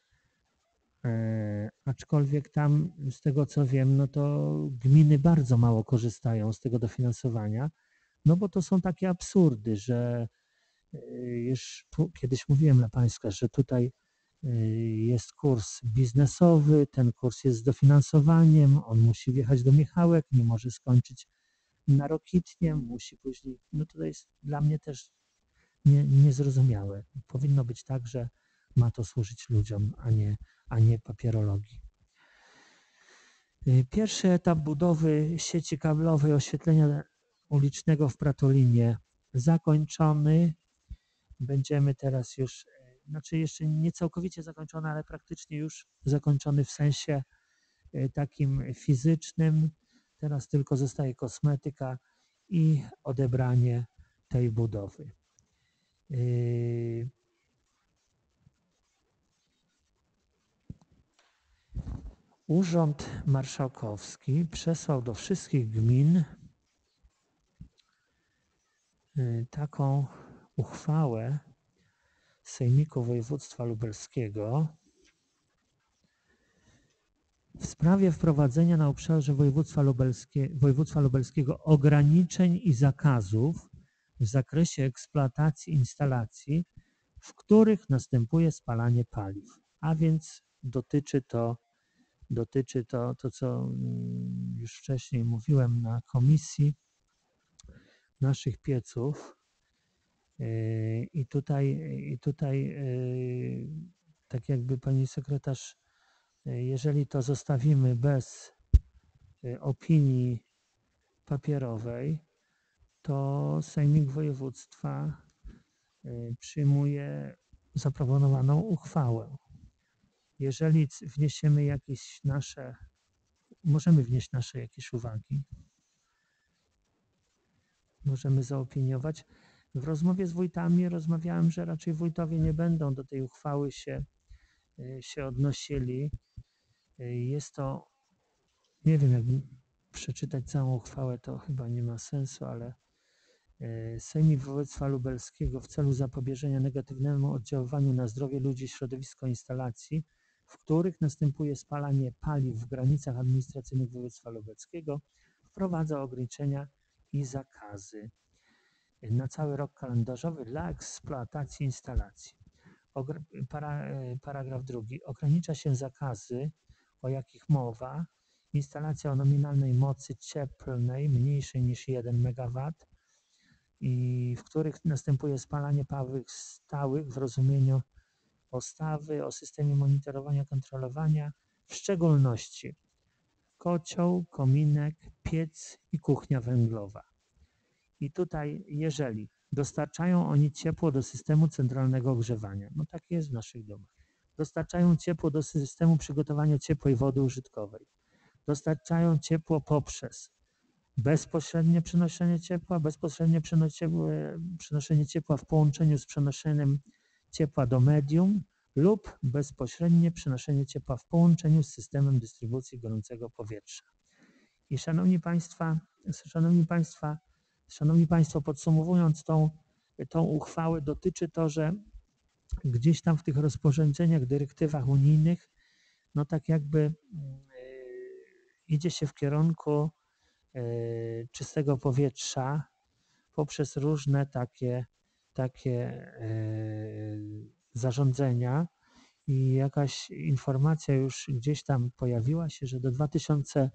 e, aczkolwiek tam z tego co wiem, no to gminy bardzo mało korzystają z tego dofinansowania, no bo to są takie absurdy, że już tu, kiedyś mówiłem dla Państwa, że tutaj jest kurs biznesowy, ten kurs jest z dofinansowaniem, on musi wjechać do Michałek, nie może skończyć na Rokitnie, musi później, no to jest dla mnie też nie, niezrozumiałe. Powinno być tak, że ma to służyć ludziom, a nie, a nie papierologii. Pierwszy etap budowy sieci kablowej oświetlenia ulicznego w Pratolinie zakończony. Będziemy teraz już, znaczy jeszcze nie całkowicie zakończony, ale praktycznie już zakończony w sensie takim fizycznym. Teraz tylko zostaje kosmetyka i odebranie tej budowy. Urząd Marszałkowski przesłał do wszystkich gmin taką uchwałę Sejmiku Województwa Lubelskiego w sprawie wprowadzenia na obszarze województwa, lubelskie, województwa lubelskiego ograniczeń i zakazów w zakresie eksploatacji instalacji, w których następuje spalanie paliw. A więc dotyczy to, dotyczy to, to co już wcześniej mówiłem na komisji, naszych pieców. I tutaj, i tutaj tak jakby pani sekretarz, jeżeli to zostawimy bez opinii papierowej, to Sejmik Województwa przyjmuje zaproponowaną uchwałę. Jeżeli wniesiemy jakieś nasze, możemy wnieść nasze jakieś uwagi, możemy zaopiniować. W rozmowie z wójtami rozmawiałem, że raczej wójtowie nie będą do tej uchwały się, się odnosili, Jest to, nie wiem, jakby przeczytać całą uchwałę, to chyba nie ma sensu, ale Sejmik Województwa Lubelskiego w celu zapobieżenia negatywnemu oddziaływaniu na zdrowie ludzi, środowisko instalacji, w których następuje spalanie paliw w granicach administracyjnych województwa lubelskiego, wprowadza ograniczenia i zakazy na cały rok kalendarzowy dla eksploatacji instalacji. Ogr- para, paragraf drugi. Ogranicza się zakazy, o jakich mowa, instalacja o nominalnej mocy cieplnej mniejszej niż jeden megawat, i w których następuje spalanie paliw stałych w rozumieniu ustawy o systemie monitorowania, kontrolowania, w szczególności kocioł, kominek, piec i kuchnia węglowa. I tutaj, jeżeli dostarczają oni ciepło do systemu centralnego ogrzewania, no tak jest w naszych domach, dostarczają ciepło do systemu przygotowania ciepłej wody użytkowej, dostarczają ciepło poprzez bezpośrednie przenoszenie ciepła, bezpośrednie przenoszenie ciepła w połączeniu z przenoszeniem ciepła do medium lub bezpośrednie przenoszenie ciepła w połączeniu z systemem dystrybucji gorącego powietrza. I szanowni Państwa, szanowni Państwa, szanowni Państwo, podsumowując tą, tą uchwałę, dotyczy to, że gdzieś tam w tych rozporządzeniach, dyrektywach unijnych, no tak jakby yy, idzie się w kierunku czystego powietrza poprzez różne takie, takie zarządzenia i jakaś informacja już gdzieś tam pojawiła się, że do dwa tysiące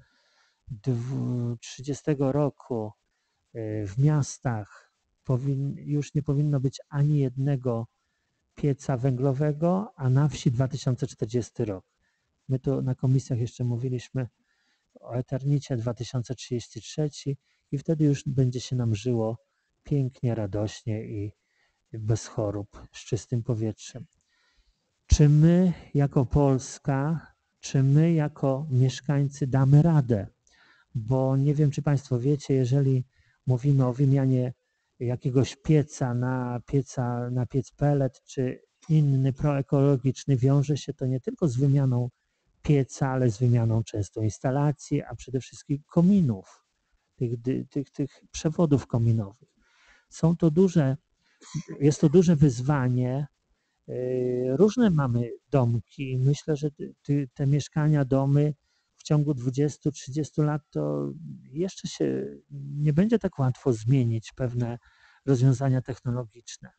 trzydziestego roku w miastach powin, już nie powinno być ani jednego pieca węglowego, a na wsi dwa tysiące czterdziesty rok. My tu na komisjach jeszcze mówiliśmy o Eternicie dwa tysiące trzydziesty trzeci i wtedy już będzie się nam żyło pięknie, radośnie i bez chorób, z czystym powietrzem. Czy my jako Polska, czy my jako mieszkańcy damy radę? Bo nie wiem, czy Państwo wiecie, jeżeli mówimy o wymianie jakiegoś pieca na, pieca, na piec pellet, czy inny proekologiczny, wiąże się to nie tylko z wymianą pieca, ale z wymianą często instalacji, a przede wszystkim kominów, tych, tych, tych przewodów kominowych. Są to duże, jest to duże wyzwanie. Różne mamy domki. Myślę, że te, te mieszkania, domy w ciągu dwudziestu trzydziestu lat to jeszcze się nie będzie tak łatwo zmienić pewne rozwiązania technologiczne.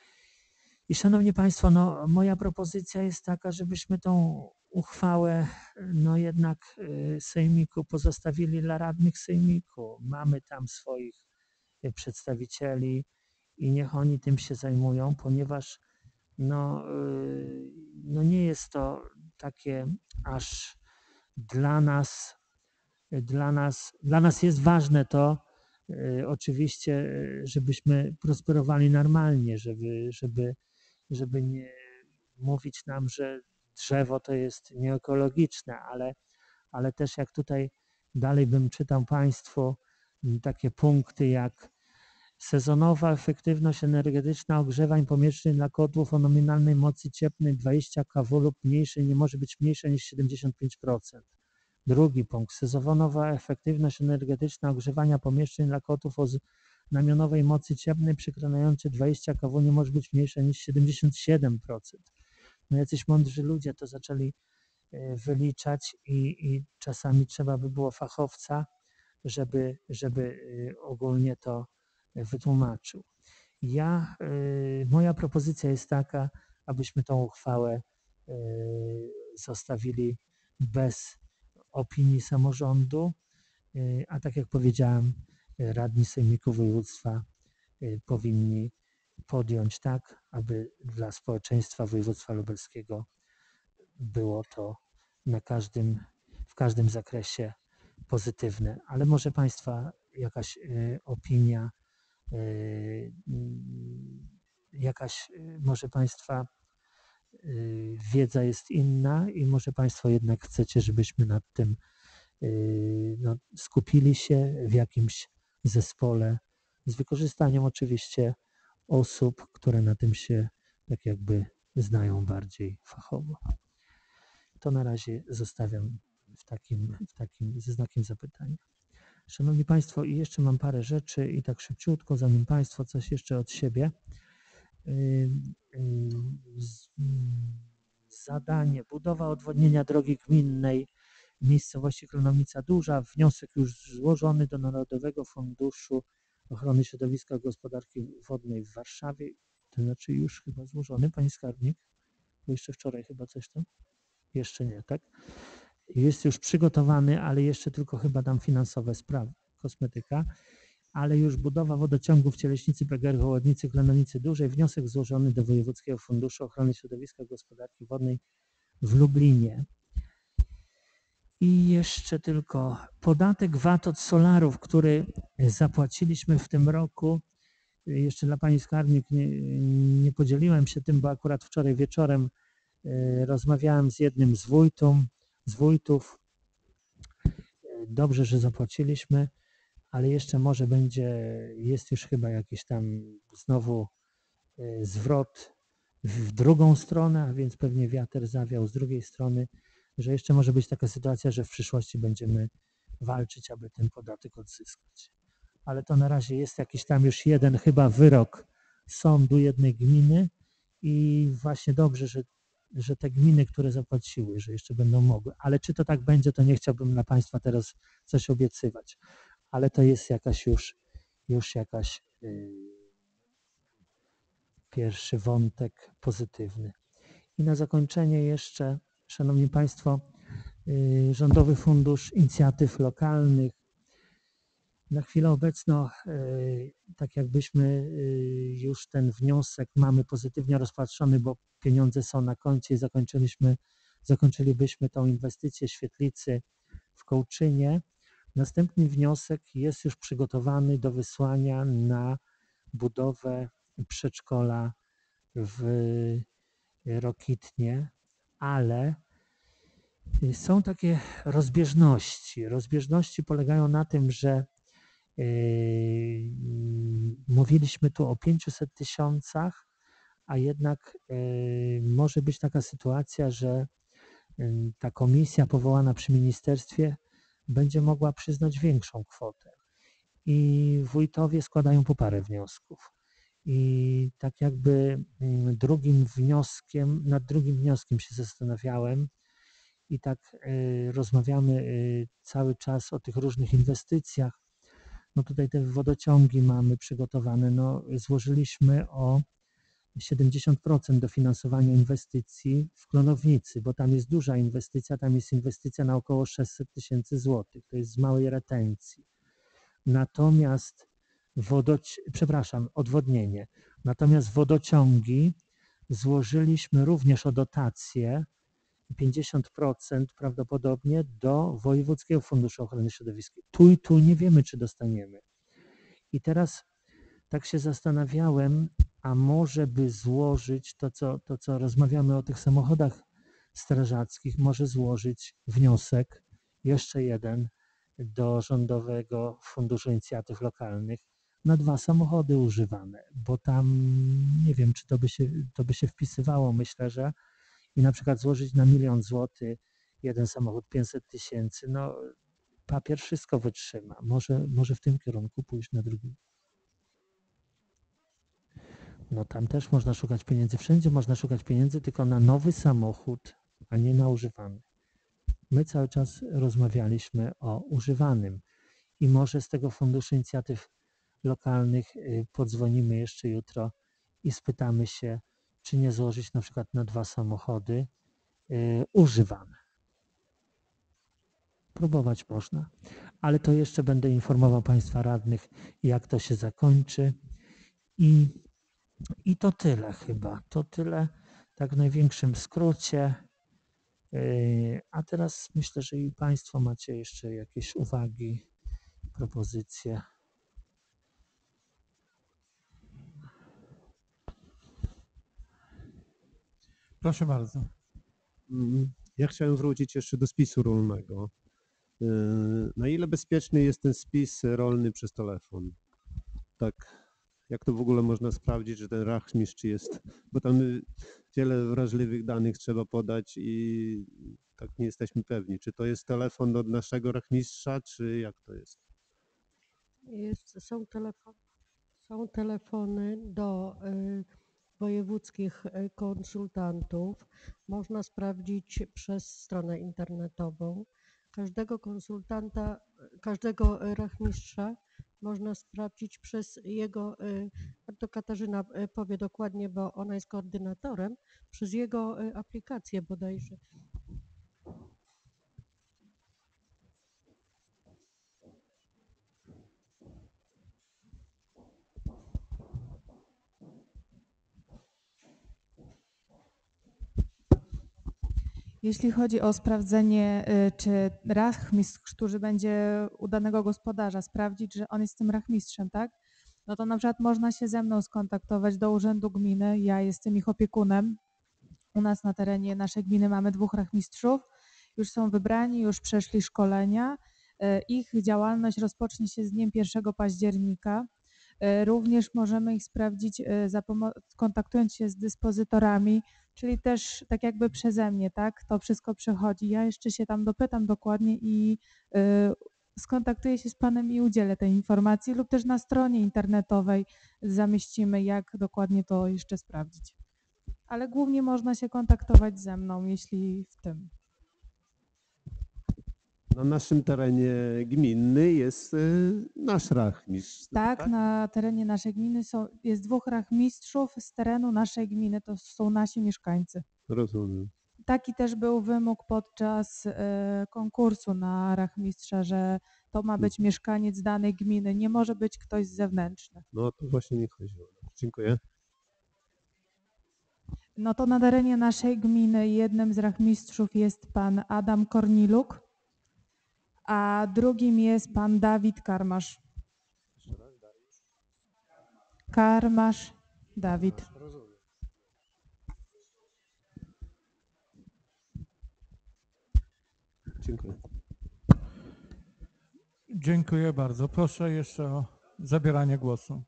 I szanowni Państwo, no, moja propozycja jest taka, żebyśmy tą uchwałę no jednak sejmiku pozostawili dla radnych sejmiku. Mamy tam swoich przedstawicieli i niech oni tym się zajmują, ponieważ no, no nie jest to takie aż dla nas, dla nas, dla nas jest ważne to oczywiście, żebyśmy prosperowali normalnie, żeby, żeby, żeby nie mówić nam, że drzewo to jest nieekologiczne, ale, ale też jak tutaj dalej bym czytał Państwu takie punkty jak sezonowa efektywność energetyczna ogrzewań pomieszczeń dla kotłów o nominalnej mocy cieplnej dwadzieścia kilowatów lub mniejszej nie może być mniejsza niż siedemdziesiąt pięć procent. Drugi punkt. Sezonowa efektywność energetyczna ogrzewania pomieszczeń dla kotłów o znamionowej mocy cieplnej przekraczającej dwadzieścia kilowatów nie może być mniejsza niż siedemdziesiąt siedem procent. No jacyś mądrzy ludzie to zaczęli wyliczać i, i czasami trzeba by było fachowca, żeby, żeby ogólnie to wytłumaczył. Ja, moja propozycja jest taka, abyśmy tą uchwałę zostawili bez opinii samorządu, a tak jak powiedziałem, radni sejmiku województwa powinni podjąć tak, aby dla społeczeństwa województwa lubelskiego było to na każdym, w każdym zakresie pozytywne. Ale może Państwa jakaś opinia, jakaś może Państwa wiedza jest inna i może Państwo jednak chcecie, żebyśmy nad tym no, skupili się w jakimś zespole z wykorzystaniem oczywiście osób, które na tym się tak jakby znają bardziej fachowo. To na razie zostawiam w takim, w takim ze znakiem zapytania. Szanowni Państwo, i jeszcze mam parę rzeczy i tak szybciutko, zanim Państwo coś jeszcze od siebie. Yy, yy, z- Zadanie, budowa odwodnienia drogi gminnej w miejscowości Klonownica Duża. Wniosek już złożony do Narodowego Funduszu Ochrony Środowiska i Gospodarki Wodnej w Warszawie. To znaczy już chyba złożony, Pani Skarbnik? Bo jeszcze wczoraj chyba coś tam? Jeszcze nie, tak? Jest już przygotowany, ale jeszcze tylko chyba tam finansowe sprawy, kosmetyka, ale już budowa wodociągu w Cieleśnicy, P G R, Hołodnicy, Klonownicy Dużej. Wniosek złożony do Wojewódzkiego Funduszu Ochrony Środowiska i Gospodarki Wodnej w Lublinie. I jeszcze tylko podatek V A T od solarów, który zapłaciliśmy w tym roku. Jeszcze dla Pani Skarbnik nie, nie podzieliłem się tym, bo akurat wczoraj wieczorem y, rozmawiałem z jednym z wójtów, z wójtów. Dobrze, że zapłaciliśmy, ale jeszcze może będzie, jest już chyba jakiś tam znowu y, zwrot w drugą stronę, a więc pewnie wiatr zawiał z drugiej strony, że jeszcze może być taka sytuacja, że w przyszłości będziemy walczyć, aby ten podatek odzyskać. Ale to na razie jest jakiś tam już jeden chyba wyrok sądu jednej gminy i właśnie dobrze, że, że te gminy, które zapłaciły, że jeszcze będą mogły. Ale czy to tak będzie, to nie chciałbym dla Państwa teraz coś obiecywać. Ale to jest jakaś już, już jakaś yy, pierwszy wątek pozytywny. I na zakończenie jeszcze, Szanowni Państwo, yy, Rządowy Fundusz Inicjatyw Lokalnych. Na chwilę obecną, yy, tak jakbyśmy yy, już ten wniosek mamy pozytywnie rozpatrzony, bo pieniądze są na koncie i zakończyliśmy, zakończylibyśmy tą inwestycję świetlicy w Kołczynie. Następny wniosek jest już przygotowany do wysłania na budowę przedszkola w Rokitnie, ale są takie rozbieżności. Rozbieżności polegają na tym, że yy, mówiliśmy tu o pięciuset tysiącach, a jednak yy, może być taka sytuacja, że yy, ta komisja powołana przy ministerstwie będzie mogła przyznać większą kwotę. I wójtowie składają po parę wniosków. I tak jakby mm, drugim wnioskiem, nad drugim wnioskiem się zastanawiałem i tak y, rozmawiamy y, cały czas o tych różnych inwestycjach. No tutaj te wodociągi mamy przygotowane. No, złożyliśmy o siedemdziesiąt procent dofinansowania inwestycji w Klonownicy, bo tam jest duża inwestycja, tam jest inwestycja na około sześćset tysięcy złotych. To jest z małej retencji. Natomiast wodoci- przepraszam, odwodnienie. Natomiast wodociągi złożyliśmy również o dotację pięćdziesiąt procent prawdopodobnie do Wojewódzkiego Funduszu Ochrony Środowiska. Tu i tu nie wiemy, czy dostaniemy. I teraz tak się zastanawiałem, a może by złożyć to, co, to, co rozmawiamy o tych samochodach strażackich, może złożyć wniosek, jeszcze jeden, do Rządowego Funduszu Inicjatyw Lokalnych na dwa samochody używane, bo tam nie wiem, czy to by się, to by się wpisywało, myślę, że i na przykład złożyć na milion złotych jeden samochód pięćset tysięcy, no papier wszystko wytrzyma. Może, może w tym kierunku pójść na drugi. No tam też można szukać pieniędzy, wszędzie można szukać pieniędzy, tylko na nowy samochód, a nie na używany. My cały czas rozmawialiśmy o używanym i może z tego Funduszu Inicjatyw Lokalnych podzwonimy jeszcze jutro i spytamy się, czy nie złożyć na przykład na dwa samochody y, używane. Próbować można, ale to jeszcze będę informował Państwa radnych, jak to się zakończy. I, i to tyle chyba, to tyle tak w największym skrócie. Yy, a teraz myślę, że i Państwo macie jeszcze jakieś uwagi, propozycje. Proszę bardzo. Mm, Ja chciałem wrócić jeszcze do spisu rolnego. Yy, Na ile bezpieczny jest ten spis rolny przez telefon? Tak, jak to w ogóle można sprawdzić, że ten rachmistrz jest, bo tam y, wiele wrażliwych danych trzeba podać i tak nie jesteśmy pewni. Czy to jest telefon od naszego rachmistrza, czy jak to jest? Jest, są, telefon, są telefony do y, wojewódzkich y, konsultantów. Można sprawdzić przez stronę internetową. Każdego konsultanta, każdego y, rachmistrza można sprawdzić przez jego, y, to Katarzyna y, powie dokładnie, bo ona jest koordynatorem, przez jego y, aplikację bodajże. Jeśli chodzi o sprawdzenie, y, czy rachmistrz, który będzie u danego gospodarza, sprawdzić, że on jest tym rachmistrzem, tak? No to na przykład można się ze mną skontaktować do urzędu gminy, ja jestem ich opiekunem. U nas na terenie naszej gminy mamy dwóch rachmistrzów, już są wybrani, już przeszli szkolenia. Y, Ich działalność rozpocznie się z dniem pierwszego października. Y, Również możemy ich sprawdzić, y, za pomo- kontaktując się z dyspozytorami, czyli też tak jakby przeze mnie, tak? To wszystko przechodzi. Ja jeszcze się tam dopytam dokładnie i y, skontaktuję się z panem i udzielę tej informacji, lub też na stronie internetowej zamieścimy, jak dokładnie to jeszcze sprawdzić. Ale głównie można się kontaktować ze mną, jeśli w tym. Na naszym terenie gminny jest y, nasz rachmistrz. Tak, na terenie naszej gminy są, jest dwóch rachmistrzów z terenu naszej gminy, to są nasi mieszkańcy. Rozumiem. Taki też był wymóg podczas e, konkursu na rachmistrza, że to ma być mieszkaniec danej gminy, nie może być ktoś zewnętrzny. No to właśnie mi chodziło. Dziękuję. No to na terenie naszej gminy jednym z rachmistrzów jest pan Adam Korniluk, a drugim jest pan Dawid Karmasz. Karmasz Dawid. Dziękuję. Dziękuję bardzo. Proszę jeszcze o zabieranie głosu.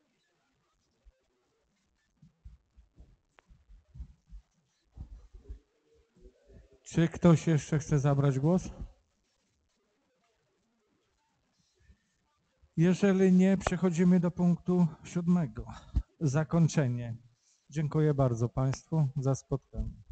Czy ktoś jeszcze chce zabrać głos? Jeżeli nie, przechodzimy do punktu siódmego. Zakończenie. Dziękuję bardzo Państwu za spotkanie.